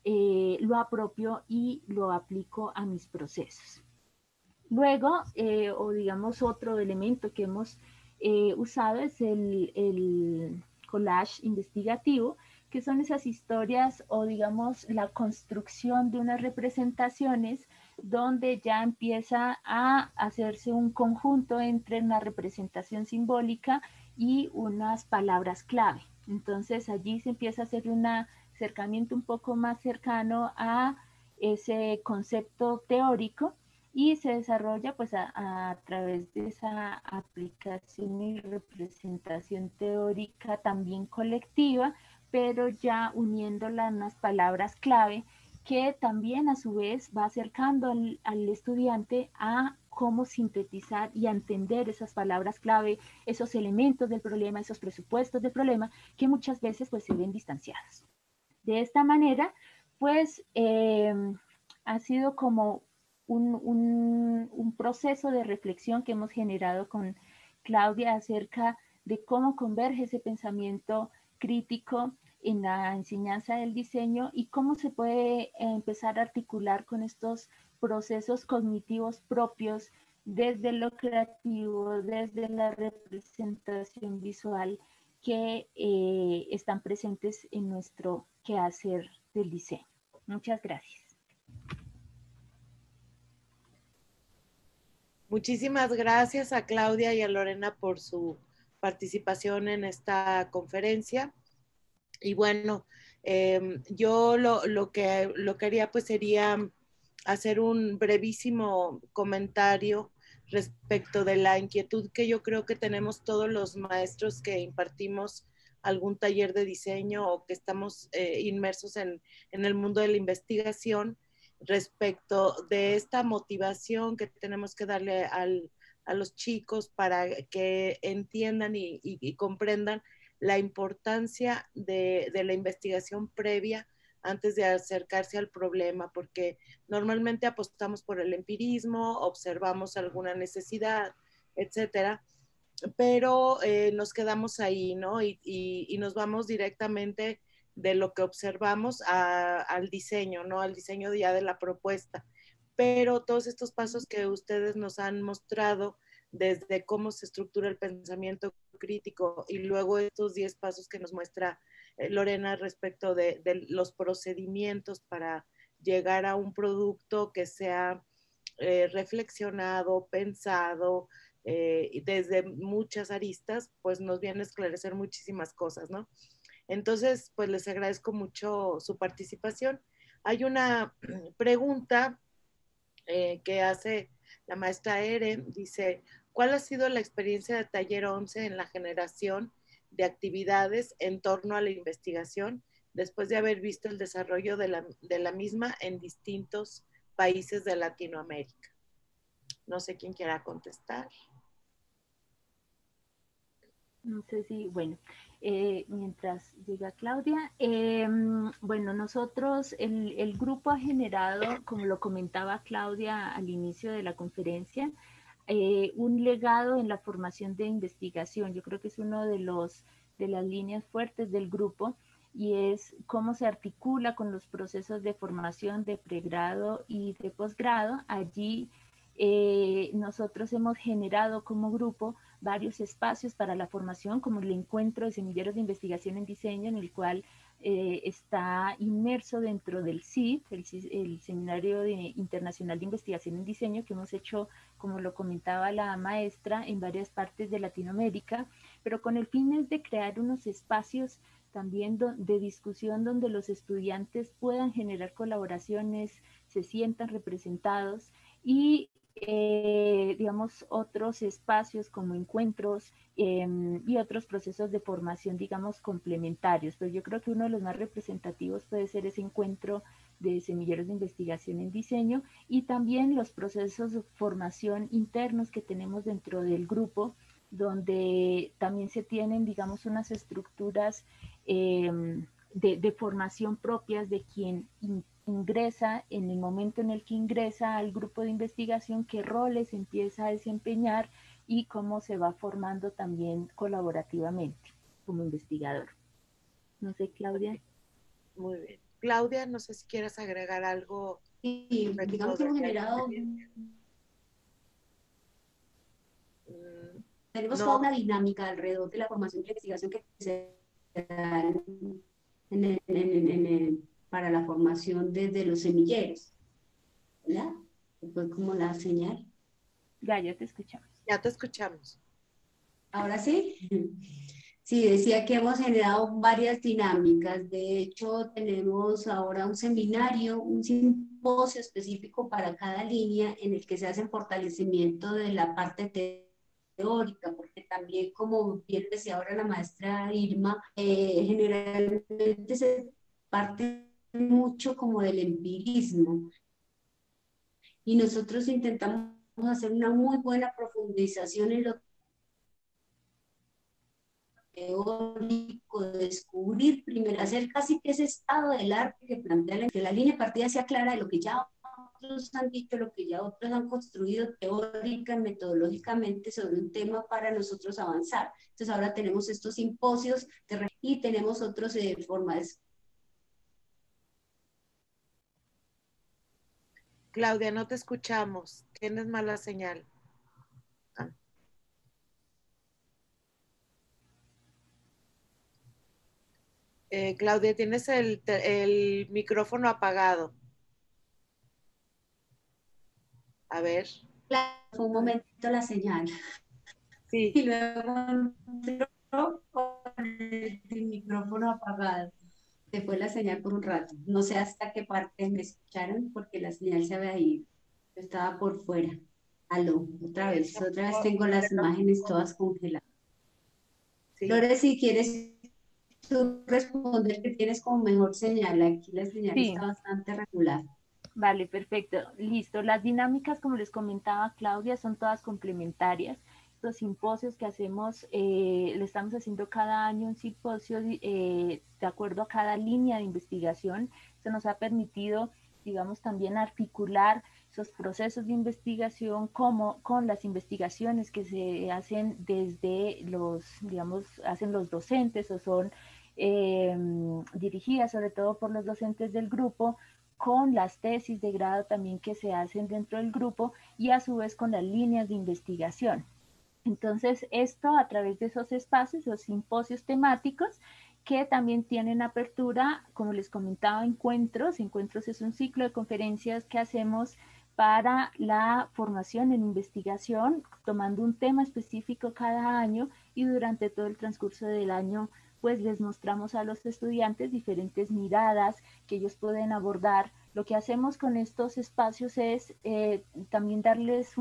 B: lo apropio y lo aplico a mis procesos. Luego, o digamos otro elemento que hemos usado es el collage investigativo, que son esas historias o digamos la construcción de unas representaciones donde ya empieza a hacerse un conjunto entre una representación simbólica y unas palabras clave. Entonces allí se empieza a hacer un acercamiento un poco más cercano a ese concepto teórico y se desarrolla pues a través de esa aplicación y representación teórica también colectiva, pero ya uniéndola en unas palabras clave que también a su vez va acercando al estudiante a cómo sintetizar y a entender esas palabras clave, esos elementos del problema, esos presupuestos del problema que muchas veces pues se ven distanciados. De esta manera, pues ha sido como un proceso de reflexión que hemos generado con Claudia acerca de cómo converge ese pensamiento crítico en la enseñanza del diseño y cómo se puede empezar a articular con estos procesos cognitivos propios desde lo creativo, desde la representación visual que están presentes en nuestro quehacer del diseño. Muchas gracias.
A: Muchísimas gracias a Claudia y a Lorena por su participación en esta conferencia. Y bueno, yo lo que haría pues sería hacer un brevísimo comentario respecto de la inquietud que yo creo que tenemos todos los maestros que impartimos algún taller de diseño o que estamos inmersos en el mundo de la investigación respecto de esta motivación que tenemos que darle a los chicos para que entiendan y comprendan la importancia de la investigación previa antes de acercarse al problema, porque normalmente apostamos por el empirismo, observamos alguna necesidad, etcétera, pero nos quedamos ahí, ¿no? Y nos vamos directamente de lo que observamos al diseño, ¿no? Al diseño ya de la propuesta. Pero todos estos pasos que ustedes nos han mostrado, desde cómo se estructura el pensamiento crítico y luego estos 10 pasos que nos muestra Lorena respecto de los procedimientos para llegar a un producto que sea reflexionado, pensado, desde muchas aristas, pues nos viene a esclarecer muchísimas cosas, ¿no? Entonces, pues les agradezco mucho su participación. Hay una pregunta que hace la maestra Eren, dice, ¿cuál ha sido la experiencia de Taller 11 en la generación de actividades en torno a la investigación después de haber visto el desarrollo de la misma en distintos países de Latinoamérica? No sé quién quiera contestar.
B: No sé si, bueno, mientras llega Claudia, bueno, nosotros, el grupo ha generado, como lo comentaba Claudia al inicio de la conferencia, un legado en la formación de investigación. Yo creo que es uno de las líneas fuertes del grupo, y es cómo se articula con los procesos de formación de pregrado y de posgrado. Allí nosotros hemos generado como grupo varios espacios para la formación, como el encuentro de semilleros de investigación en diseño, en el cual está inmerso dentro del CID, el Seminario Internacional de Investigación en Diseño, que hemos hecho, como lo comentaba la maestra, en varias partes de Latinoamérica, pero con el fin es de crear unos espacios también de discusión donde los estudiantes puedan generar colaboraciones, se sientan representados y digamos, otros espacios como encuentros y otros procesos de formación, digamos, complementarios. Pero yo creo que uno de los más representativos puede ser ese encuentro de semilleros de investigación en diseño y también los procesos de formación internos que tenemos dentro del grupo, donde también se tienen, digamos, unas estructuras de formación propias de quien ingresa, en el momento en el que ingresa al grupo de investigación, qué roles empieza a desempeñar y cómo se va formando también colaborativamente como investigador. No sé, Claudia.
A: Muy bien. Claudia, no sé si quieres agregar algo.
C: Sí, digamos que hemos generado, tenemos toda una dinámica alrededor de la formación y la investigación que se da para la formación desde los semilleros, ¿verdad? Fue como la señal.
B: Ya te escuchamos.
A: Ya te escuchamos.
C: ¿Ahora sí? Sí, decía que hemos generado varias dinámicas. De hecho, tenemos ahora un seminario, un simposio específico para cada línea en el que se hace fortalecimiento de la parte teórica, porque también, como bien decía ahora la maestra Irma, generalmente se parte mucho como del empirismo y nosotros intentamos hacer una muy buena profundización en lo teórico, descubrir primero, hacer casi que ese estado del arte que plantea que la línea de partida sea clara de lo que ya otros han dicho, lo que ya otros han construido teórica, metodológicamente sobre un tema para nosotros avanzar. Entonces ahora tenemos estos simposios y tenemos otros formas.
A: Claudia, no te escuchamos. Tienes mala señal. Claudia, tienes el micrófono apagado. A ver.
C: Claro, fue un momento la señal.
A: Sí.
C: Y luego entró con el micrófono apagado. Se fue la señal por un rato. No sé hasta qué parte me escucharon porque la señal se había ido. Yo estaba por fuera. Aló, otra vez tengo las imágenes todas congeladas. Sí. Lore, si quieres tú responder que tienes como mejor señal, aquí la señal está bastante regular.
B: Vale, perfecto. Listo. Las dinámicas, como les comentaba Claudia, son todas complementarias. Los simposios que hacemos, le estamos haciendo cada año un simposio de acuerdo a cada línea de investigación. Eso nos ha permitido, digamos, también articular esos procesos de investigación como con las investigaciones que se hacen desde los, digamos, hacen los docentes o son dirigidas sobre todo por los docentes del grupo, con las tesis de grado también que se hacen dentro del grupo y a su vez con las líneas de investigación. Entonces, esto a través de esos espacios, los simposios temáticos, que también tienen apertura, como les comentaba, encuentros. Encuentros es un ciclo de conferencias que hacemos para la formación en investigación, tomando un tema específico cada año y durante todo el transcurso del año pues les mostramos a los estudiantes diferentes miradas que ellos pueden abordar. Lo que hacemos con estos espacios es también darles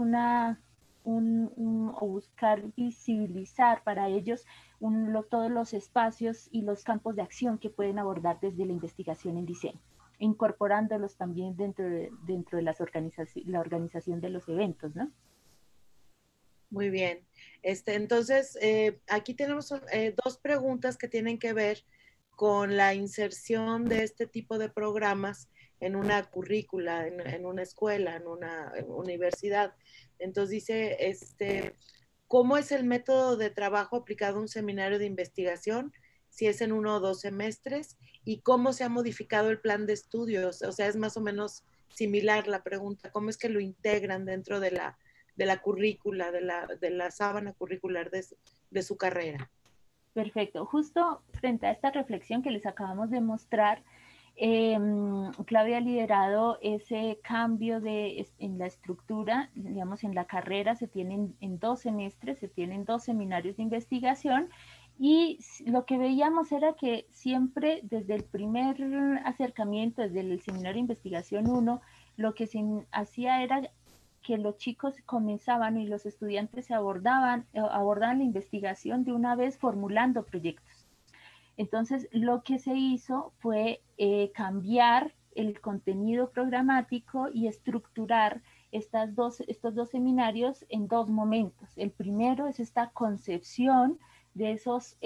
B: o buscar visibilizar para ellos todos los espacios y los campos de acción que pueden abordar desde la investigación en diseño, incorporándolos también dentro de la organización de los eventos, ¿no?
A: Muy bien. Entonces, aquí tenemos dos preguntas que tienen que ver con la inserción de este tipo de programas en una currícula, en una escuela, en una universidad. Entonces dice, ¿cómo es el método de trabajo aplicado a un seminario de investigación? si es en 1 o 2 semestres, y cómo se ha modificado el plan de estudios. O sea, es más o menos similar la pregunta, ¿cómo es que lo integran dentro de la currícula, de la sábana curricular de su carrera?
B: Perfecto. Justo frente a esta reflexión que les acabamos de mostrar, Claudia ha liderado ese cambio en la estructura, digamos, en la carrera se tienen en 2 semestres, se tienen 2 seminarios de investigación, y lo que veíamos era que siempre desde el primer acercamiento, desde el seminario de investigación 1, lo que se hacía era que los chicos comenzaban y los estudiantes abordaban la investigación de una vez formulando proyectos. Entonces, lo que se hizo fue cambiar el contenido programático y estructurar estos dos seminarios en 2 momentos. El primero es esta concepción de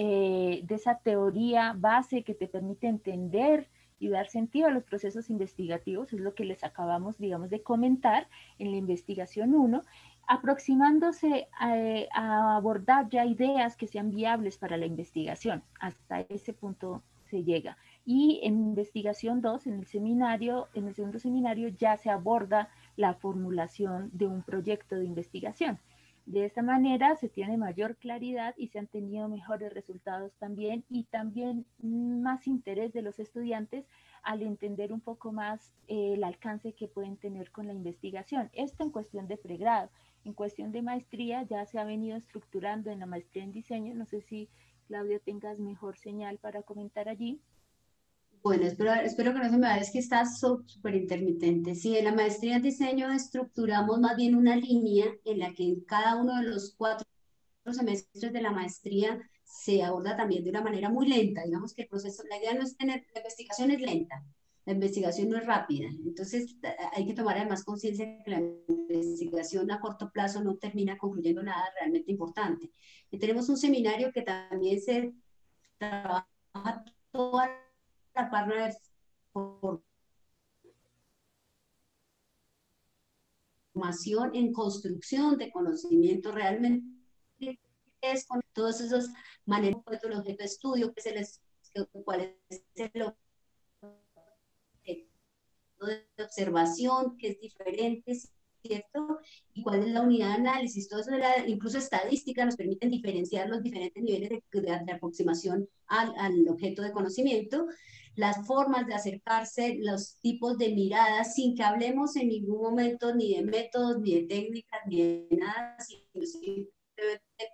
B: esa teoría base que te permite entender y dar sentido a los procesos investigativos, es lo que les acabamos, digamos, de comentar en la investigación 1, aproximándose a abordar ya ideas que sean viables para la investigación. Hasta ese punto se llega. Y en investigación 2, en el segundo seminario, ya se aborda la formulación de un proyecto de investigación. De esta manera se tiene mayor claridad y se han tenido mejores resultados también, y también más interés de los estudiantes al entender un poco más el alcance que pueden tener con la investigación. Esto en cuestión de pregrado. En cuestión de maestría ya se ha venido estructurando en la maestría en diseño. No sé si, Claudia, tengas mejor señal para comentar allí.
C: Bueno, espero que no se me vaya, es que está súper intermitente. Sí, en la maestría en diseño estructuramos más bien una línea en la que en cada uno de los 4 semestres de la maestría se aborda también de una manera muy lenta. Digamos que el proceso, la idea no es tener, la investigación es lenta, la investigación no es rápida. Entonces hay que tomar además conciencia de que la investigación a corto plazo no termina concluyendo nada realmente importante. Y tenemos un seminario que también se trabaja toda la parte de formación en construcción de conocimiento realmente, es con todos esos manejos de los objetos de estudio, cuál es el objeto de observación, que es diferente, ¿cierto? Y cuál es la unidad de análisis. Todo eso, incluso estadística, nos permiten diferenciar los diferentes niveles de aproximación al objeto de conocimiento, las formas de acercarse, los tipos de miradas, sin que hablemos en ningún momento ni de métodos, ni de técnicas, ni de nada, sino simplemente de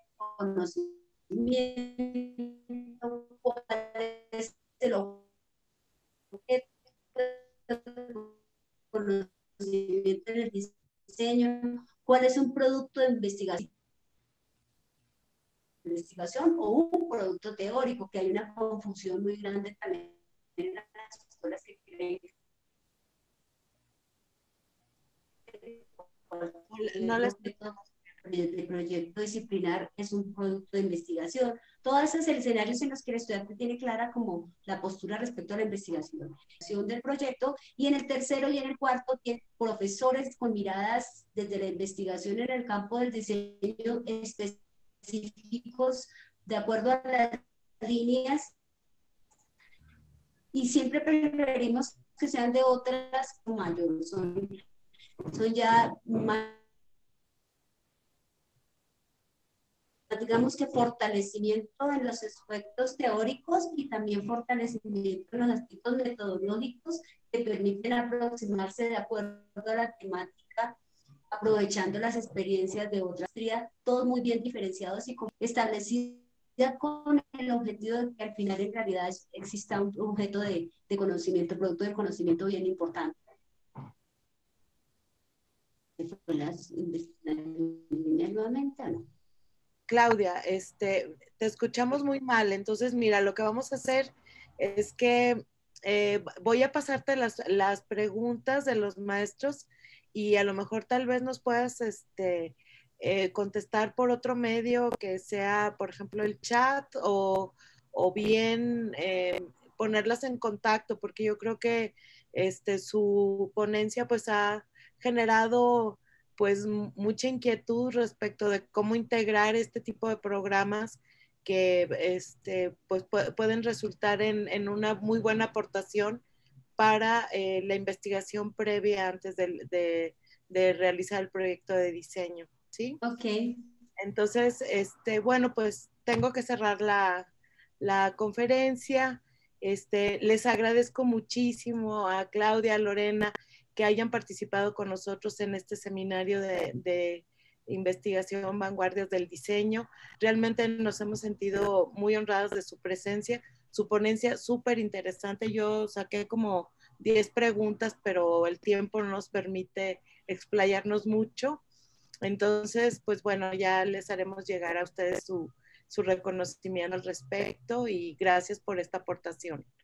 C: conocimiento, cuál es el objeto conocimiento en el diseño, cuál es un producto de investigación o un producto teórico, que hay una confusión muy grande también en las escuelas que creen que
A: No les...
C: el proyecto disciplinar es un producto de investigación. Todos esos escenarios en los que el estudiante tiene clara como la postura respecto a la investigación del proyecto, y en el tercero y en el cuarto tiene profesores con miradas desde la investigación en el campo del diseño específicos de acuerdo a las líneas, y siempre preferimos que sean de otras mayores, son ya más, digamos que fortalecimiento en los aspectos teóricos y también fortalecimiento en los aspectos metodológicos que permiten aproximarse de acuerdo a la temática, aprovechando las experiencias de otras, todos muy bien diferenciados y establecidos con el objetivo de que al final en realidad exista un objeto de conocimiento, producto de conocimiento bien importante. Nuevamente, ¿no?
A: Claudia, te escuchamos muy mal, entonces mira, lo que vamos a hacer es que voy a pasarte las preguntas de los maestros, y a lo mejor tal vez nos puedas contestar por otro medio, que sea, por ejemplo, el chat, o bien ponerlas en contacto, porque yo creo que su ponencia pues ha generado pues mucha inquietud respecto de cómo integrar este tipo de programas pues pueden resultar en una muy buena aportación para la investigación previa antes de realizar el proyecto de diseño, ¿sí?
C: Ok.
A: Entonces, bueno, pues tengo que cerrar la conferencia. Les agradezco muchísimo a Claudia, a Lorena, que hayan participado con nosotros en este seminario de investigación Vanguardias del Diseño. Realmente nos hemos sentido muy honrados de su presencia, su ponencia súper interesante. Yo saqué como 10 preguntas, pero el tiempo no nos permite explayarnos mucho. Entonces, pues bueno, ya les haremos llegar a ustedes su reconocimiento al respecto y gracias por esta aportación.